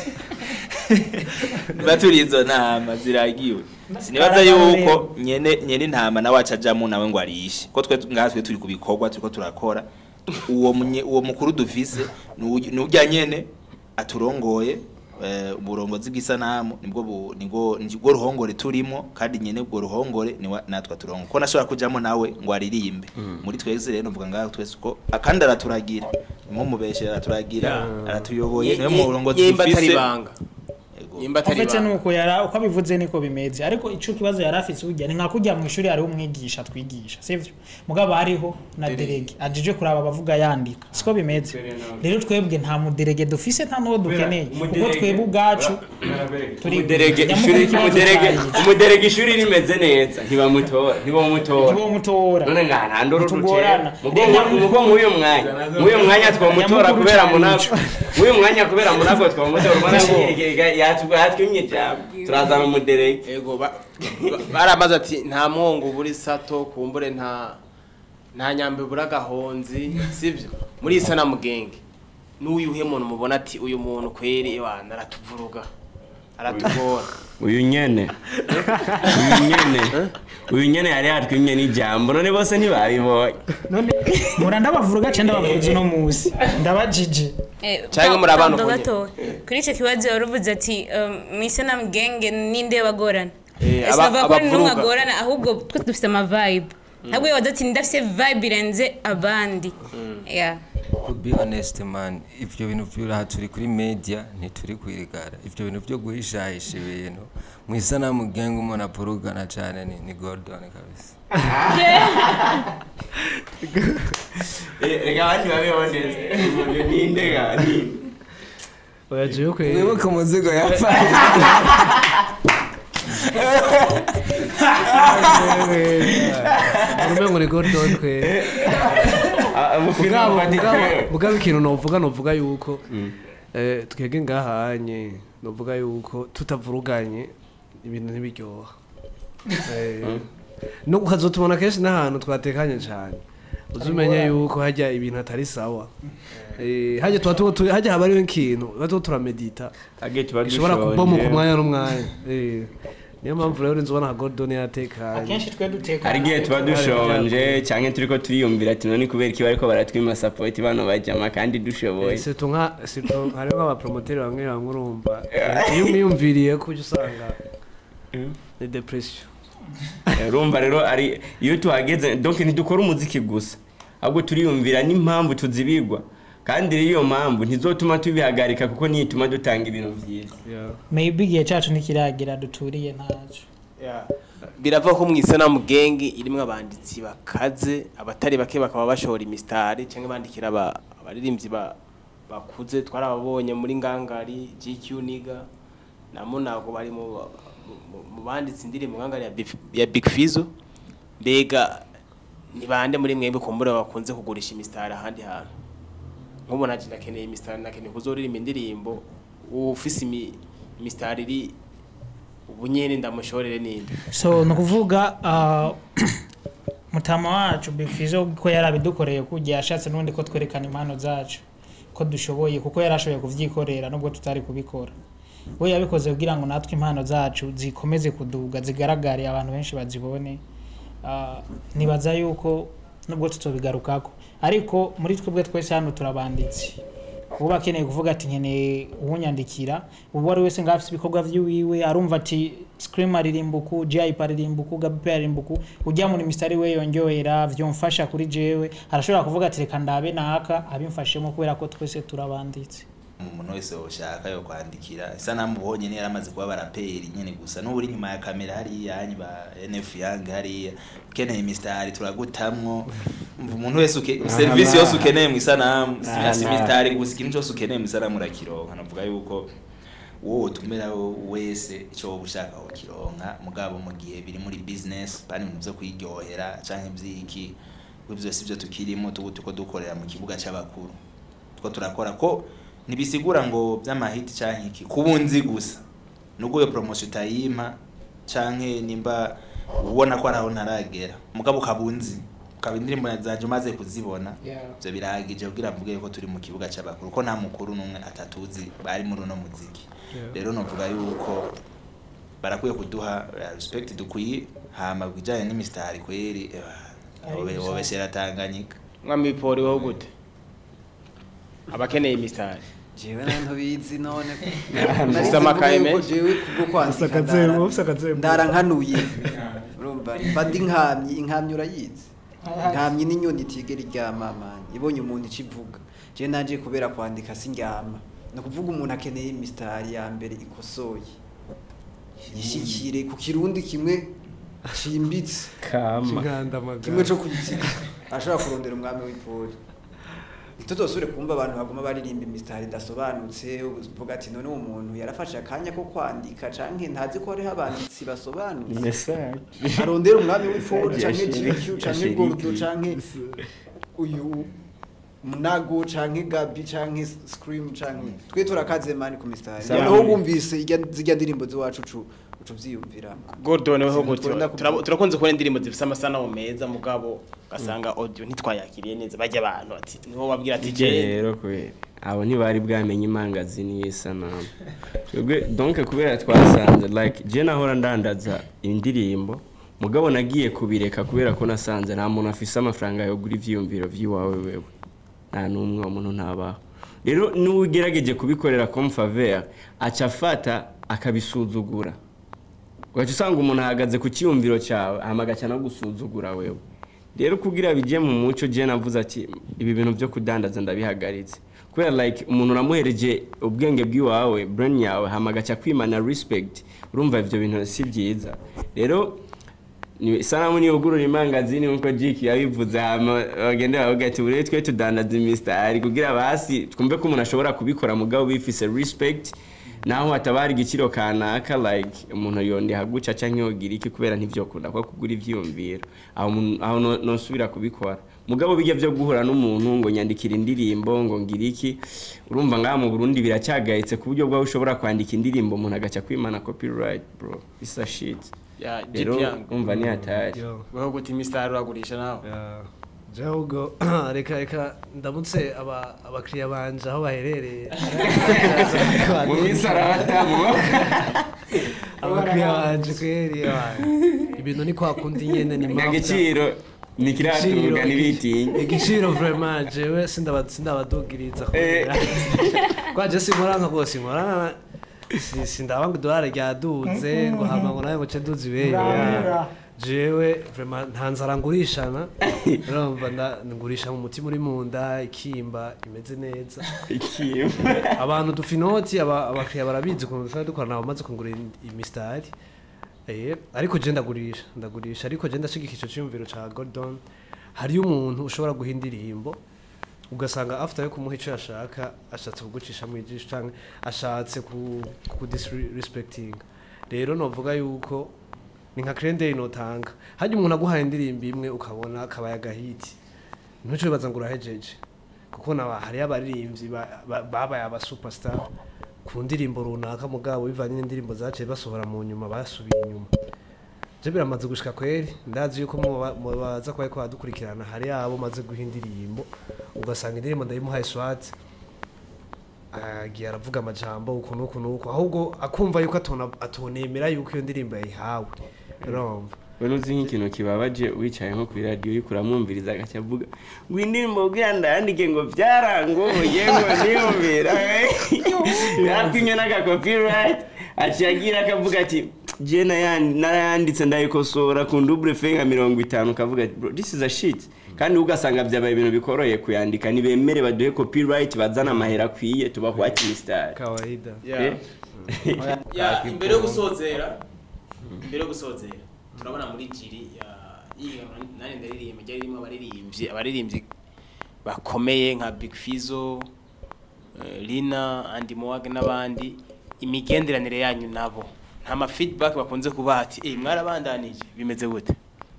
baturi izo ntama ziragiwe sinibaza yuko nyene ntama nawe acajamo nawe ngo arishe ko twe nga twe turi kubikorwa turiko turakora uwo mukuru dufise n'ujya nyene aturongoye uburongozi bw'isanamu nibwo ruhongore turimo kandi nyene ubwo ruhongore ni natwa turongo ko nashobora kujamo nawe ngo aririmbe muri twese rero mvuga ngaho twese ko akandi araturagira mu mubeshe araturagira aratuyoboye niwe mu burongozi dufise Nimba atari ba nuko yara uko bivuze niko bimeze ariko ico kibazo yarafise ujya ni nkakujya mu ishuri ari umwigisha twigisha sivyo mugabo hariho na derege ajije kuraba bavuga yandika siko bimeze rero twebwe nta muderege dufise nta no dukeneye kuko twebwe ubwacu turi derege umuderege ishuri rimeze neza ntibamutora none ngana ndoro ruce mugo muyo mwanya twamutora kubera munako muyo mwanya kubera munako twamutora ubona ngo twimye cyane turazana umuderege yego baramaze ati nta mwongo buri sato kumbure nta nyambe buragahonzi sivyo muri isana mugenge n'uyuhe muntu mubona ati uyu muntu kweri wana aratuvuruga aratugora uyu nyene yari atwimye n'ijambo none bose ntibabibonye none muranda bavuruga cyane bavuze no musi ndabajije cyangwa muri abantu kuri icyo kibazo yaruvuze ati misena mgenge ninde bagorana abavuruga bagorana ahubwo twe dufite ama vibe ntabwo yavuze ati ndafite vibe irenze abandi yeah to be honest man ivyo bintu byura turi kuri media ntituri kwirigara ivyo bintu byo guhishahisha ibintu mwisana mugenge umuntu apurugana cyane ni Gordon kabisa rega bandi babe honest ngo ninde gani oya jiyo kwe wibuka umuzigo yapfaye urumengo ni Gordon kwe mugabo ikintu novuga yuko twege ngahanye novuga yuko tutavuruganye ibintu ntibiryoha no ukazotubona kenshi n'ahantu twatekanye cyane uzumenye yuko hajya ibintu atari sawa hajya habariho ikintu bato turamedita ishobora kubamo ku mwanya n'umwanya niyo mpamvu rero nzobona nka Gordon yatekanye akenshi twe dutekanye hari igihe tuba dushonje cyangwa turiko turiyumvira ati none kubera iki bariko baratwima support bano bajyama kandi dushoboye c'est hari nk'abapromoteri bamwe urumva iyo mwiyumviriye ko usanga ni depression urumva rero ari iyo tuhageze donc ntidukora umuziki gusa ahubwo turiyumvira n'impamvu tuzibigwa kandi iyo mpamvu ntizotuma tubihagarika kuko nituma dutanga ibintu byiza maybe igihe cyacu nikiragira duturiye ntacu birava ko mwisana mugenge irimwe abanditsi bakaze abatari bake bakaba bashora imistari cyangwa bandikira abaririmbyi bakuze twarababonye muri Ngangari GQ Niga na Munago bari mu banditse indirimbo Ngangari ya Big Fizzo mbega ni bande muri mwembe kumbura bakunze kugurisha imisitari ahandi hantu nk'ubu naje nakeneye imisitari nakeneye kuzoririmba indirimbo ufise imisitari iri ubunyene ndamushorere ninde so nukuvuga mutama wacu Big Fizzo ko yarabidukoreye kujya yashatse nundi ko twerekana impano zacu ko dushoboye kuko yarashoboye kuvyikorera nubwo tutari kubikora we yabikoze kugira ngo natwe impano zacu zikomeze kuduga zigaragare abantu benshi bazibone nibaza yuko nubwo tutobigarukako ariko muri twebwe twese hano turabanditse uba akeneye kuvuga ati nkeneye uwunyandikira ubu ari wese ngafise ibikorwa vy'iwiwe arumva ati Scream aririmbuku JIP aririmbuku Gabi aririmbuku ujya muri mistari we yonjoyera vyomfasha kuri jewe arashobora kuvuga ati reka ndabe naka abimfashemo kubera ko twese turabanditse umuntu wese ushaka yo kwandikira isa namubonye ni yaramaze kuba baraperi nyene gusa n'uri nyuma ya kamera hari yanyu ba NF Young hari keneye mistari turagutamwo umuntu wese service yose ukeneye mu isanamu si mistari gusa ikintu cyose ukeneye mu isanamu rakironka navuga yuko wowe tumera wese cyo ubushaka ukironka mugabo mu gihe biri muri business bani mu byo kwiryohera canke byiki bivyo sivyo tukirimo tuko dukorera mu kibuga cy'abakuru tuko turakora ko nibisigura ngo by'amahiti canke iki kubunzi gusa nugo yo promotion tayima canke nimba ubona ko araho ntaragera mugabo kabunzi kabindirimbo zaje maze kuzibona byo biragije kugira mvuge ko turi mu kibuga cy'abakuru ko nta mukuru numwe atatuzi bari muri no muziki rero novuga yuko barakwiye kuduha respect dukwiye hama bijanye n'imistari kweri wowe sera Tanganyika mwami pori wo gute abakeneye imistari jewe nanto bizi none nasama kaime jewe kubwo kwandika ndarankanuye urumva bandi inkamyi urayizi inkamyi n'inyoni tigera iryamamanye ibonye umuntu icivuga je nanje kubera kwandika singyama no kuvuga umuntu akeneye imistari ya mbere ikosoye yishikire ku kirundi kimwe cimbitse kimwe cyo kuyitsika ashobora kurondera umwami w'ipoli itotosure kumva abantu bagoma baririmba imistari dasobanutse uvuga ati none umuntu yarafashe akanya ko kwandika canke ntazi ko ari abanditsi basobanutse message arondera umwami w'ipoli canke GQ canke Gordo canke uyu Munago canke Gabi canke Scream canke twe turakaze mani ku mistari noneho bumvise zijya ndirimbo ziwacu uco vyiyumvira Gordo neho gutyo turakunze kubona indirimbo zifise amasana meza mugabo gasanga audio ntitwayakiriye neza bajya abantu ati niho wabwira ati je rero kweri abo ntibari bwamenye imangazini y'isanamu twebwe donc kubera twasanze like je nahora ndandaza indirimbo mugabo nagiye kubireka kubera ko nasanze nta muntu afise amafaranga yo gura ivyiyumviro vyiwawe wewe nta numwe umuntu ntabaho rero n'ugerageje kubikorera comme faveur acafata akabisuzugura ugaca usanga umuntu ahagaze ku kiyumviro cyawe amagaca no gusuzugura wewe rero kugira bije mu muco je navuze ati ibi bintu byo kudandaza ndabihagaritse kubera like umuntu namuhereje ubwenge bwiwawe brain yawe hamagaca kwimana respect urumva ivyo bintu si byiza rero ni sanamu ni ugurura imangazini nkuko Jiki yabivuze bagende bavuga ati bure twe tudandaza imistari kugira basi twumve ko umuntu ashobora kubikora mugabo bifise respect naho atabari igiciro kanaka like umuntu yondi haguca canke yogira iki kubera ntivyo kunda ko kugura ivyiyumviro aho no subira kubikora mugabo bijya byo guhura n'umuntu ngo nyandikira indirimbo ngo ngira iki urumva ngaha mu Burundi biracyagayitse ku buryo bwa ushobora kwandika indirimbo umuntu agaca kwimana copyright bro isa shit ya GP umva ni hatari weho guti mistari uragurisha nawe Jaugo reka ndamutse abakiriya banje aho baherereye mu misarata mu abakiriya banje kweri ibintu ni kwa kundi nyene ni mafuta n'agiciro ni kiratuga nibitinye igiciro vraiment jewe sindabadugiriza kwaje simuranga rwose simuranga sindabanga dollar ryaduze ngo hama ngo nawe ngo ce duzi beyo jewe vraiment ntanzara ngurishana urumva ngurisha mu mutima uri mu nda ikimba imeze neza ikimba abantu dufinoti abakiriya barabizi ko dukorana bamaze kungura imistari ariko je ndagurisha ariko je ndashigikisha cyumviro ca Gordon hari umuntu ushobora guhindirimbo ugasanga after yo kumuha icyo ashaka ashatse kugucisha mu ijisho cyangwa ashatse ku disrespecting rero novuga yuko ni nka crende inotanga hajya umuntu aguhaye indirimbo imwe ukabona akabaye agahiti ntucyo baza ngo urahejeje kuko hari abaririmbyi babaye aba superstar ku ndirimbo runaka mugabo bivanye n'indirimbo zaciye basohora mu nyuma basubiye inyuma je biramaze gushika kweri ndazi yuko mu baza kwaye kwa dukurikirana hari abo maze guhindirimbo ugasanga indirimbo ndayimuhaye swat agiye aravuga amajambo ukuntu ahubwo akumva yuko atonemera yuko iyo ndirimbo yayihawe urumva we nuzi nk'ikintu kibabaje wicaye nko kuri radio uri kuramwumviriza agacavuga ngo indirimbo ubwira ndandike ngo byarangoye ngo niyumvira yakwinyo naga copyright aciyagira akavuga ati je narayanditse ndayikosora ku double finger 50 kavuga bro this is a shit kandi ugasanga byabaye ibintu bikoroye kuyandika nibemere baduhe copyright bazana amahera kwiye tubakwaki style kawaida ya imbere yo gusozera turabona muri jiri nani ndaririmba ryari rimwe abaririmbyi bakomeye nka Big Fizzo Lina Andy Moag n'abandi imigenderanire yanyu nabo nta ma feedback bakunze kuba ati mwarabandanije bimeze gute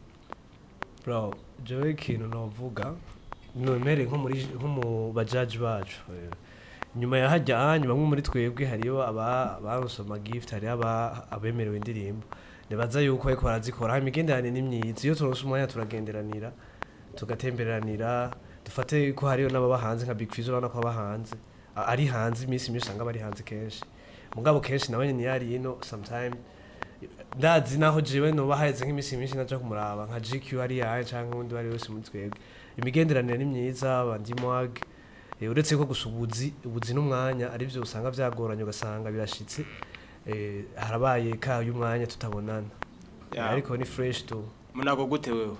bro jewe kintu novuga nomere nko mu bajaji bacu nyuma ya hajya anyuma nko muri twebwe hariyo barusoma gift hari abemerewe indirimbo nibaza yuko ariko barazikora imigenderanire ni myiza iyo turonse umwanya turagenderanira tugatemberanira dufate ko hariyo n'ababa hanze nka Big Fizzo urabona ko aba hanze ari hanze iminsi usanga bari hanze kenshi mugabo kenshi nawe ni yari ino sometime ndazi naho jewe no baheze nk'iminsi naje kumuraba nka GQ ari yaje canke undi bari wese muri twebwe imigenderanire ni myiza bandi mwag uretse ko gusubuzi ubuzi n'umwanya ari byo usanga byagoranye ugasanga birashitse harabaye ka y'umwanya tutabonana ariko ni fresh to munago gute wewe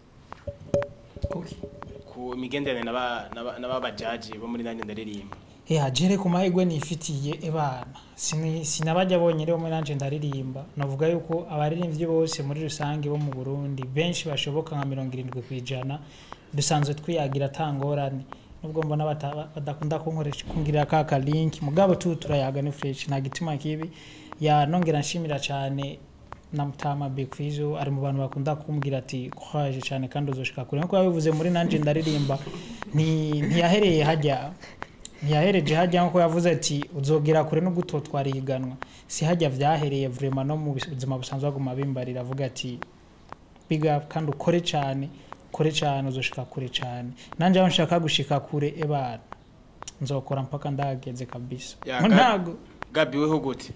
ku imigenderanire n'ababajaji bo muri nanje ndaririmba jere ku mahigwe nifitiye ebana sinabajya bonye rero muri nanje ndaririmba navuga yuko abaririmbyi bose muri rusange bo mu Burundi benshi bashoboka nka 70% dusanzwe twiyagira tangorane nubwo mbona badakunda kunkoresha kungirira ka link mugabo turayaga ni fresh na gitima kibi ya nongera nshimira cyane na Mutama Big Fizzo ari mu bantu bakunda kumbwira ati kwaje cyane kandi uzoshika kure nko yabivuze muri nanje ndaririmba ntiyahereye hajya nko yavuze ati uzogera kure no gutotwara iganwa si hajya vyahereye vraiment no mu buzima busanzwe aguma bimbarira avuga ati big up kandi ukore cyane uzoshika kure cyane nanje aho nshaka gushika kure ebana nzokora mpaka ndageze kabisa ntago Gabi weho gute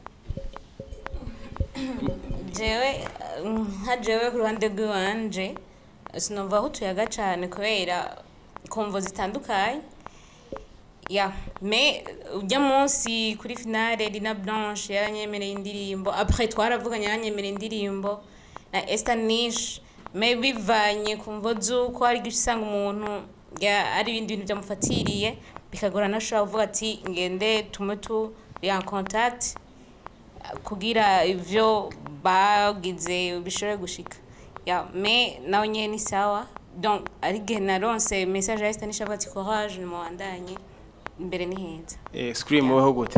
jewe ku ruhande rw'iwanje sinumva aho tuyaga cyane kubera komvo zitandukanye ujya munsi kuri finale Lina Blanche yaranyemereye indirimbo après twaravuganye yaranyemereye indirimbo na Esther Nish bivanye ku mvo z'uko hari gusanga umuntu ari ibindi bintu byamufatiriye bikagorana ashobora kuvuga ati ngende tumutu ya contact kugira ivyo bagize bishobora gushika nawe nyene ni sawa donc ari naronse message ya Esther Nish avuga ati courage ni muwandanye imbere ni heza scream weho gute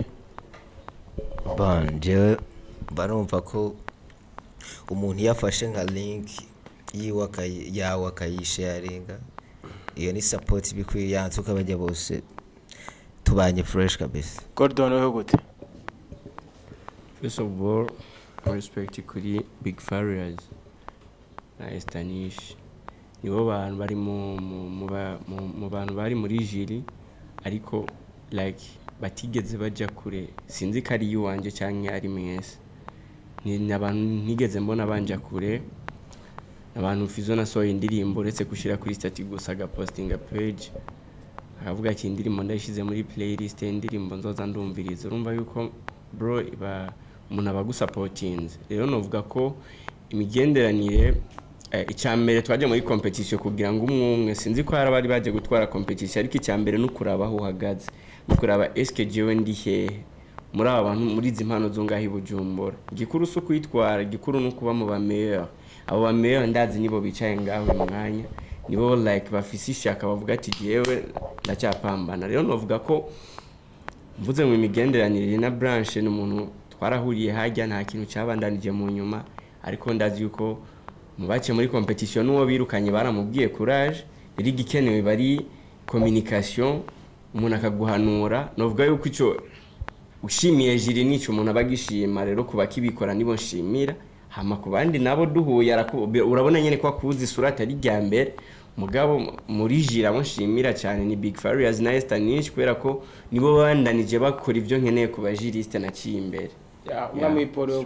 banje barumva ko umuntu yafashe nka link yawe akayisharinga iyo ni support bikwiye yantuka bajya bose tubanye fresh kabisa Gordon weho gute first of all respect kuri Big Farious na Esther Nish nibo bantu bari mu bantu bari muri jiri ariko like batigeze bajya kure sinzi ko ari yuwanje cyangwa ari mwese ni abantu ntigeze mbona banja kure abantu Fizzo nasohoye indirimbo uretse gushira kuri stati gusa agapostinga page akavuga ati indirimbo ndayishize muri playlist indirimbo nzoza ndumviriza urumva yuko bro umuntu abagusupportinze rero novuga ko imigenderanire icyambere twaje muri competition kugira ngo umwe sinzi ko bari baje gutwara competition ariko icyambere nukuraba aho uhagaze nukuraba SKJ ndi he muri abantu muri zimpano zo ngahi Bujumbura gikuru so kwitwara gikuru no kuba mu bameya abo bameya ndazi nibo bicaye ngaho mwanya nibo like bafise ishaka bavuga ati jewe ndacyapambana rero novuga ko mvuze mu imigenderanire na branche n'umuntu twarahuriye hajya nta kintu cyabandanije mu nyuma ariko ndazi yuko mubace muri competition n'uwo birukanye baramubwiye courage iri gikenewe bari communication umuntu akaguhanura novuga yuko ico ushimiye jiri nico umuntu abagishima rero kuba kibikora nibo nshimira hama ku bandi nabo duhuye urabona nyene ko akuzi surata ari ryambere mugabo muri jira nshimira cyane ni Big Farious na Estanish kubera ko nibo bandanije bakora ivyo nkeneye ku bajiriste na cimbere umwami Paul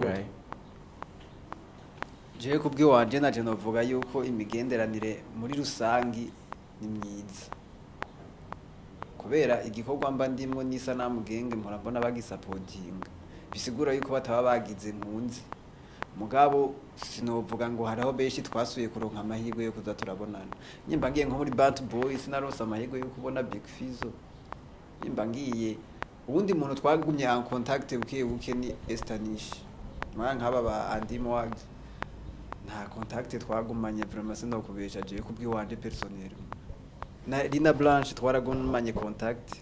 je kubwi wanje naje novuga yuko imigenderanire muri rusangi ni myiza kubera igikorwa mba ndimwo nisa namugenge murabona bagisupportinga bisigura yuko bataba bagize nkunzi mugabo sinovuga ngo haraho beshi twasuye kuronka amahirwe yo kuza turabonana nyimba ngiye nko muri Bad Boys narose amahirwe yo kubona Big Fizzo nyimba ngiye ubundi muntu twagumye en contact buke ni Estanish mwana nkaba ba Andy Mwag nta contact twagumanye vraiment sinokubesha je kubwi wanje personnel na Lina Blanche twaragumanye contact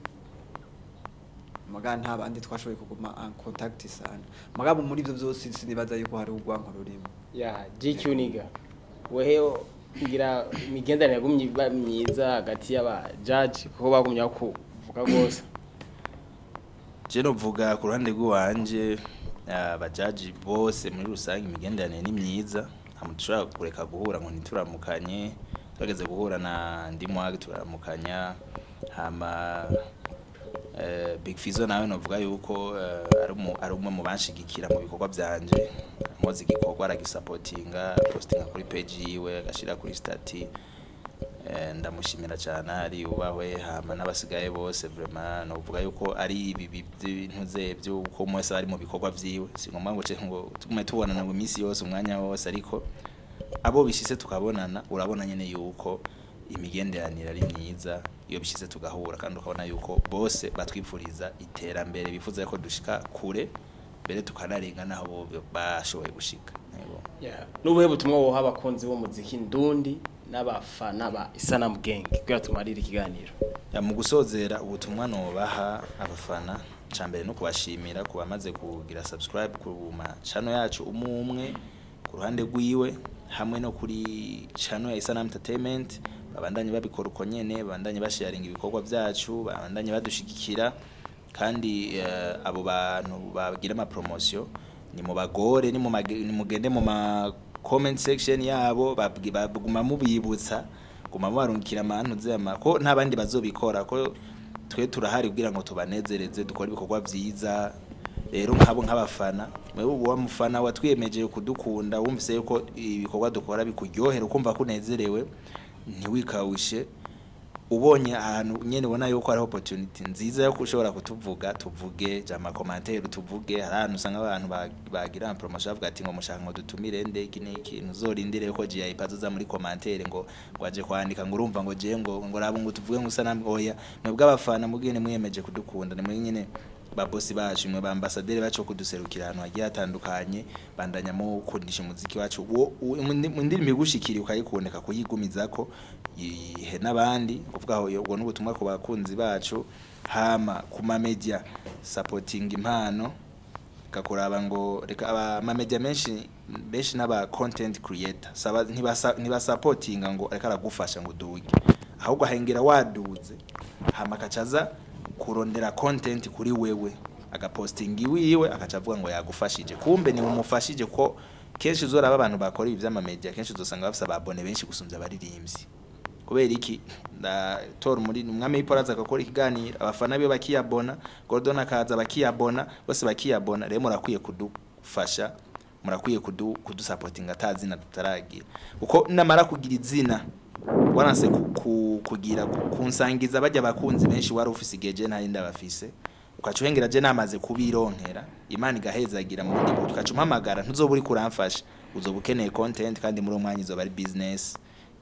maga nta bandi twashoboye kuguma en contact sana magabo muri ivyo byose sinibaza yuko hari ugwanko rurimo GQ niga weho ngira imigenderanire yagumye myiza hagati y'aba judge kuko bagumye kuvuga gose je novuga ku ruhande rw'uwanje abajaji bose muri rusange imigenderanire ni myiza amushaka kureka guhura ngo nituramukanye twageze guhura na Ndimwage turaramukanya hama Big Fizzo nawe novuga yuko ari umwe mu banshigikira mu bikorwa byanje nkoze igikorwa aragisupportinga postinga kuri page yiwe agashira kuri stati ndamushimira cyane ari ubahwe hama n'abasigaye bose vraiment novuga yuko ari ibi bintuze by'uko mwese ari mu bikorwa vyiwe singomba ngo tugume tubonana mu minsi yose umwanya wose ariko abo bishise tukabonana urabona nyene yuko imigenderanire ari myiza iyo bishise tugahura kandi ukabona yuko bose batwipfuriza iterambere bifuza ko dushika kure mbere tukanarenga naho bo bashoboye gushika n'ubuhe butumwa woha abakunzi bo muziki ndundi n'abafana ba Isanamu Gang kugira tumarire ikiganiro mu gusozera ubutumwa nobaha abafana cambere no kubashimira kuba maze kugira subscribe ku channel yacu umwe ku ruhande rwiwe hamwe no kuri channel ya Isanamu Entertainment babandanye babikora uko nyene babandanye basharinga ibikorwa byacu babandanye badushigikira kandi abo bantu bagira ama promotion ni mu bagore ni mugende mu comment section yabo baguma mubibutsa guma barungikira amantu zema ko ntabandi bazobikora ko twe turahari kugira ngo tubanezereze dukora ibikorwa byiza rero nkabo nk'abafana mwe wa mufana watwiyemeje kudukunda wumvise yuko ibikorwa dukora bikuryohera ukumva kunezerewe ntiwikawishe ubonye ahantu nyene ubona yuko ari opportunity nziza yo kushobora kutuvuga tuvuge jama commentaire tuvuge harantu usanga abantu bagira promotion avuga ati ngo mushaka ngo dutumire ndeki niki nuzorindire ko GI pazoza muri commentaire ngo waje kwandika ngo urumva ngo je ngo rabo ngo tuvuge ngo Isanamu oya mwebwe abafana mugene mwiyemeje kudukunda ni mwenyene babosi bacu mwe bambasaderi bacu kuduserukira ahantu hagiye hatandukanye bandanyamo kundisha umuziki wacu mundirimbo igushikiri ukayikundeka kuyigumizako ihe nabandi kuvuga aho ubwo n'ubutumwa ku bakunzi bacu hama kuma media supporting impano kakuraba ngo reka ama media menshi n'aba content creator saba ntiba supportinga ngo reka aragufasha ngo duge ahubwo ahengera waduze hama kacaza kurondera content kuri wewe agapostingi wiwe akacavuga ngo yagufashije kumbe ni umufashije ko kenshi uzora abantu bakora ibi by'ama media kenshi uzosanga bafisa ababone benshi gusumvya abaririmbyi kubera iki tor muri umwame iporaza akakora ikiganiro abafana biyo bakiyabona Gordon akaza bakiyabona bose bakiyabona rero murakwiye kudufasha murakwiye kudusupportinga atazina tutaragira uko namara kugira izina waranse kugira kunsangiza bajya bakunzi benshi wari ufise igeje nta yindi abafise ukacuhengera je namaze kubironkera Imana igahezagira mu ndi tukacumpamagara ntuzoburi kuramfasha uzobukeneye content kandi muri umwanya izo bari business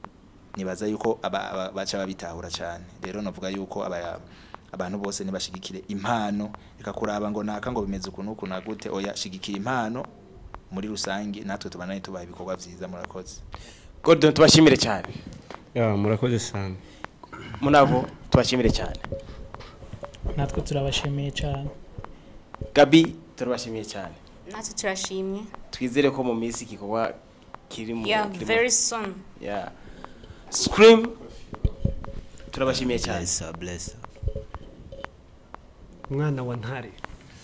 nibaza yuko baca babitahura cyane rero navuga yuko abantu bose nibashigikire impano reka kuraba ngo naka ngo bimeze ukuntu na gute oya shigikira impano muri rusange natwe tubanane tubaha ibikorwa byiza murakoze Gordon tubashimire cyane murakoze sana Munago tubashimire cyane natwe turabashimiye cyane Gabi turabashimiye cyane natwe turashimye twizere ko mu minsi kikuba kiri mu very soon Scream turabashimiye cyane bless mwana wa ntare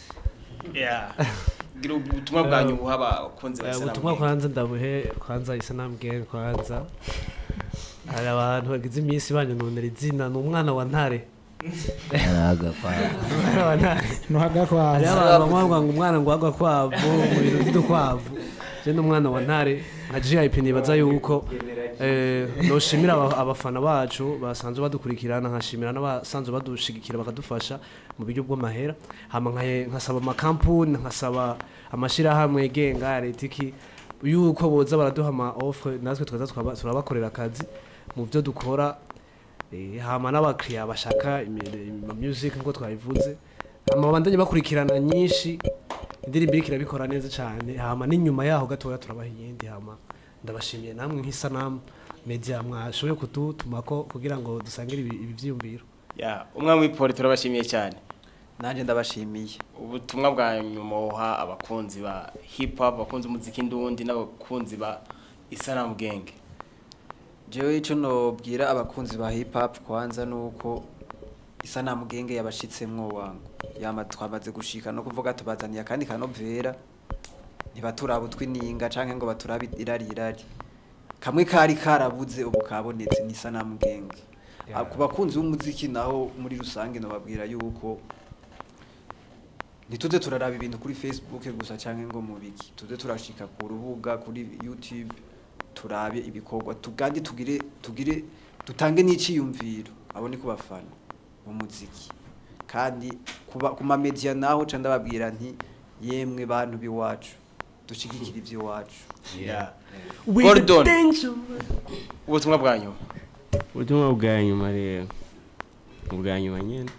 gira ubutumwa bwanyu buhaba kunze basa ubutumwa kwanza ndabuhe kwanza Isanamu Gang kwanza hari abantu bagize iminsi banyononera izina ni umwana wa ntare nuhagakwavu hari abantu bamwe ngo umwana ngo agakwavu mu bintu by'udukwavu je n'umwana wa ntare nka GIP nibaza yuko noshimira abafana bacu basanzwe badukurikirana nkashimira n'abasanzwe badushigikira bakadufasha mu buryo bw'amahera hama nkasaba amakampuni nkasaba amashirahamwe yigenga retiki yuko boza baraduha ama offer natwe tukaza turabakorera akazi mu byo dukora hama n'abakiriya bashaka music ngo twayivuze amabandanye bakurikirana nyinshi indirimbo irikira bikora neza cyane hama n'inyuma yaho gatoya turabaha iyindi hama ndabashimiye namwe nk'Isanamu Media mwashoboye kututumako kugira ngo dusangire ibi vyiyumviro umwami w'ipoli turabashimiye cyane nanje ndabashimiye ubutumwa bwa nyumoha abakunzi ba hip hop abakunzi umuziki ndundi n'abakunzi ba Isanamu Gang jewe ico nobwira abakunzi ba hip hop kwanza nuko Isanamu Gang yabashitsemwo wangu yama twamaze gushika no kuvuga tubazaniye kandi kanovera ntibaturabutwe ninga canke ngo baturabe irari kamwe kari karabuze ubu kabonetse ni Isanamu Gang ku bakunzi b'umuziki naho muri rusange no babwira yuko nituze turaraba ibintu kuri Facebook gusa canke ngo mu biki tuze turashika ku rubuga kuri YouTube turabe ibikorwa tugandi tugire dutange n'iciyumviro abo ni kubafana mu muziki kandi kuma media naho ca ndababwira nti yemwe bantu biwacu dushigikira ivyo wacu Gordon ubutumwa bwanyu rero ubwanyuma nyene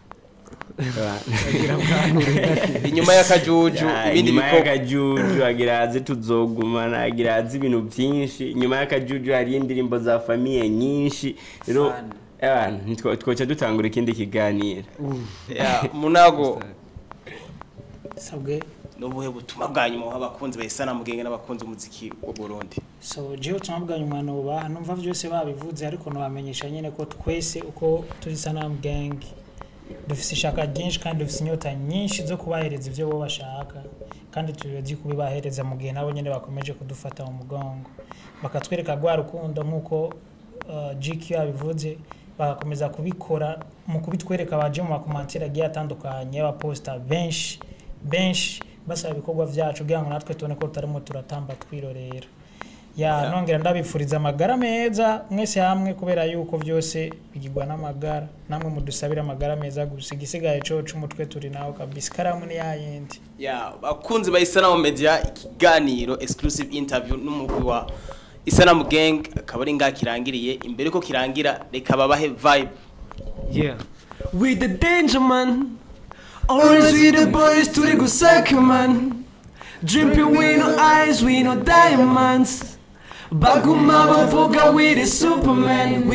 inyuma y'akajuju ibindi bikorwa y'akajuju agiraze tuzogumana agiraze ibintu byinshi inyuma y'akajuju hari indirimbo za famille nyinshi rero twoca dutangura ikindi kiganiro Munago sabwe nubuhe butumwa bwanyu mu abakunzi ba Isanamu Gang n'abakunzi umuziki wa Burundi so je utumwa bwanyu mwana uba numva byose babivuze ariko no bamenyesha nyene ko twese uko turi Isanamu Gang dufise ishaka ryinshi kandi dufise inyota nyinshi zo kubahereza ivyo bo bashaka kandi tubibazi kubibahereza mu gihe nabo nyene bakomeje kudufata mu mugongo bakatwereka gwa rukundo nkuko GQ yabivuze bagakomeza kubikora mu kubitwereka baje mu makomantere agiye atandukanye abaposta benshi basaba ibikorwa vyacu kugira ngo natwe tubone ko tutarimo turatamba twirorera nongera ndabifuriza amagara meza mwese hamwe kubera yuko byose bigirwa n'amagara namwe mudusabira amagara meza gusa igisigaye cyo umutwe turi nawo kabisa karamu ni yayindi bakunzi ba Isanamu Media ikiganiro exclusive interview n'umugwi wa Isanamu Gang akabari ngakirangiriye imbere ko kirangira reka babahe vibe with the danger man always with the boys turi gusaka man dripping with no eyes with no diamonds baguma bavuga with the Superman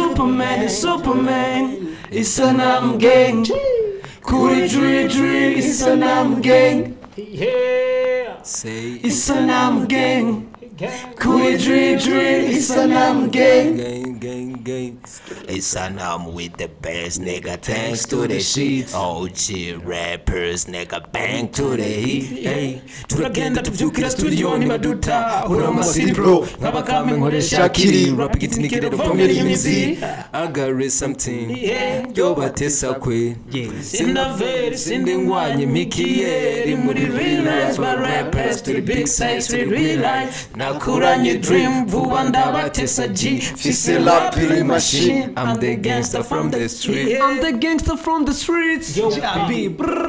Isanamu Gang kuri dri Isanamu Gang say Isanamu Gang kuri dri Isanamu Gang Isanamu with the best nigga thanks to the sheets OG rappers nigga bang to the heat turagenda tuvyukira studio ni maduta urama city bro nkabakame nkoresha kiri rap gitinikere vongera imizi I got something yo batesa kwe sinaveri sindingwanye mikieri muri real life my rappers to the big size to the real life nakuranye dream vuba ndabatesa G fise lapiri machine I'm the gangster from the street yo Jabi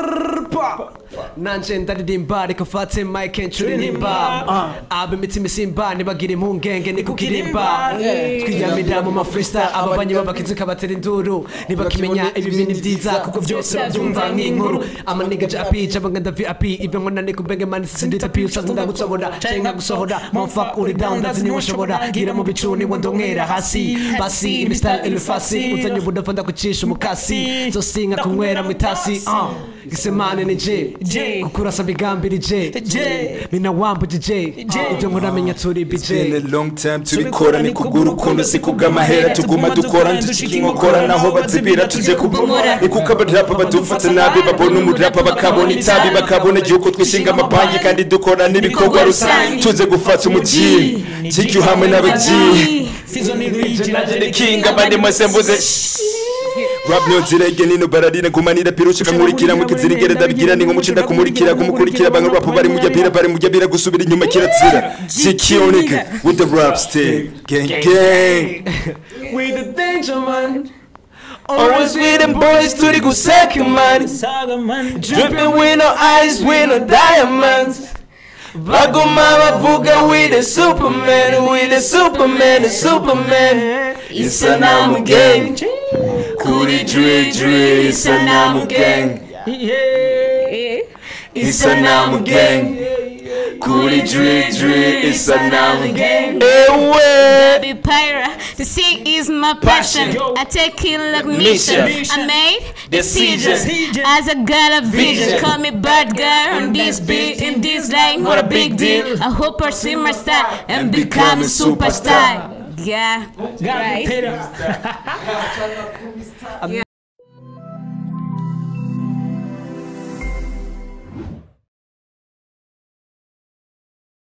nanje ndaririmba reka fate mic and turirimba abe mitima simba nibagira impungenge nikukirimba twiyamira mu ma freestyle ababanye babakizuka batera induru nibakimenya ibi bintu byiza kuko byose babyumva nk'inkuru amaniga Jabi cabanga VIP ibyo nkona nikubenge man sindita pi usanzwe gusobora cenga gusohora motherfuck uri down ndazi ni washobora gira mu bicuni wondongera hasi hasi imistyle elefasi uzanye budava ndakucisha umukasi zosinga kunywera mu itasi gisemane ni J kukurasa migambi ni J mina wambu J ibyo nkuramenya turi BJ. It's been a long time tubikora ni kugurukundo si kubw'amahera tuguma dukora ndushiki nkokora naho bazibira tuje kubomora ni kuko abarapa badufata nabi babona umurapa bakabona itabi bakabona yuko twishinga amabanki kandi dukora n'ibikorwa rusange tuze gufata umuji kiki hamwe n'abaji Fizo ni regional king abandi mwese mvuze rap no zirege nino baradina kumanira pirusha kankurikira mu kizirigere ndabigira ni nk'umucinda kumukurikira banga rap bari mu jabira gusubira inyuma kirazira Zikionic with the rap stick gang with the danger man. Always with them boys turi guseka man dripping with no eyes with no diamonds baguma bavuga with the Superman Isanamu gang kuri Dre Isanamu gang Isanamu gang kuri Dre Isanamu gang Baby Pyra, the sea is my passion. I take it like mission. I made decisions as a girl of vision. Call me bad girl on this beat, in this line. What a big deal. I hope I see my style and become a superstar. Yeah, right.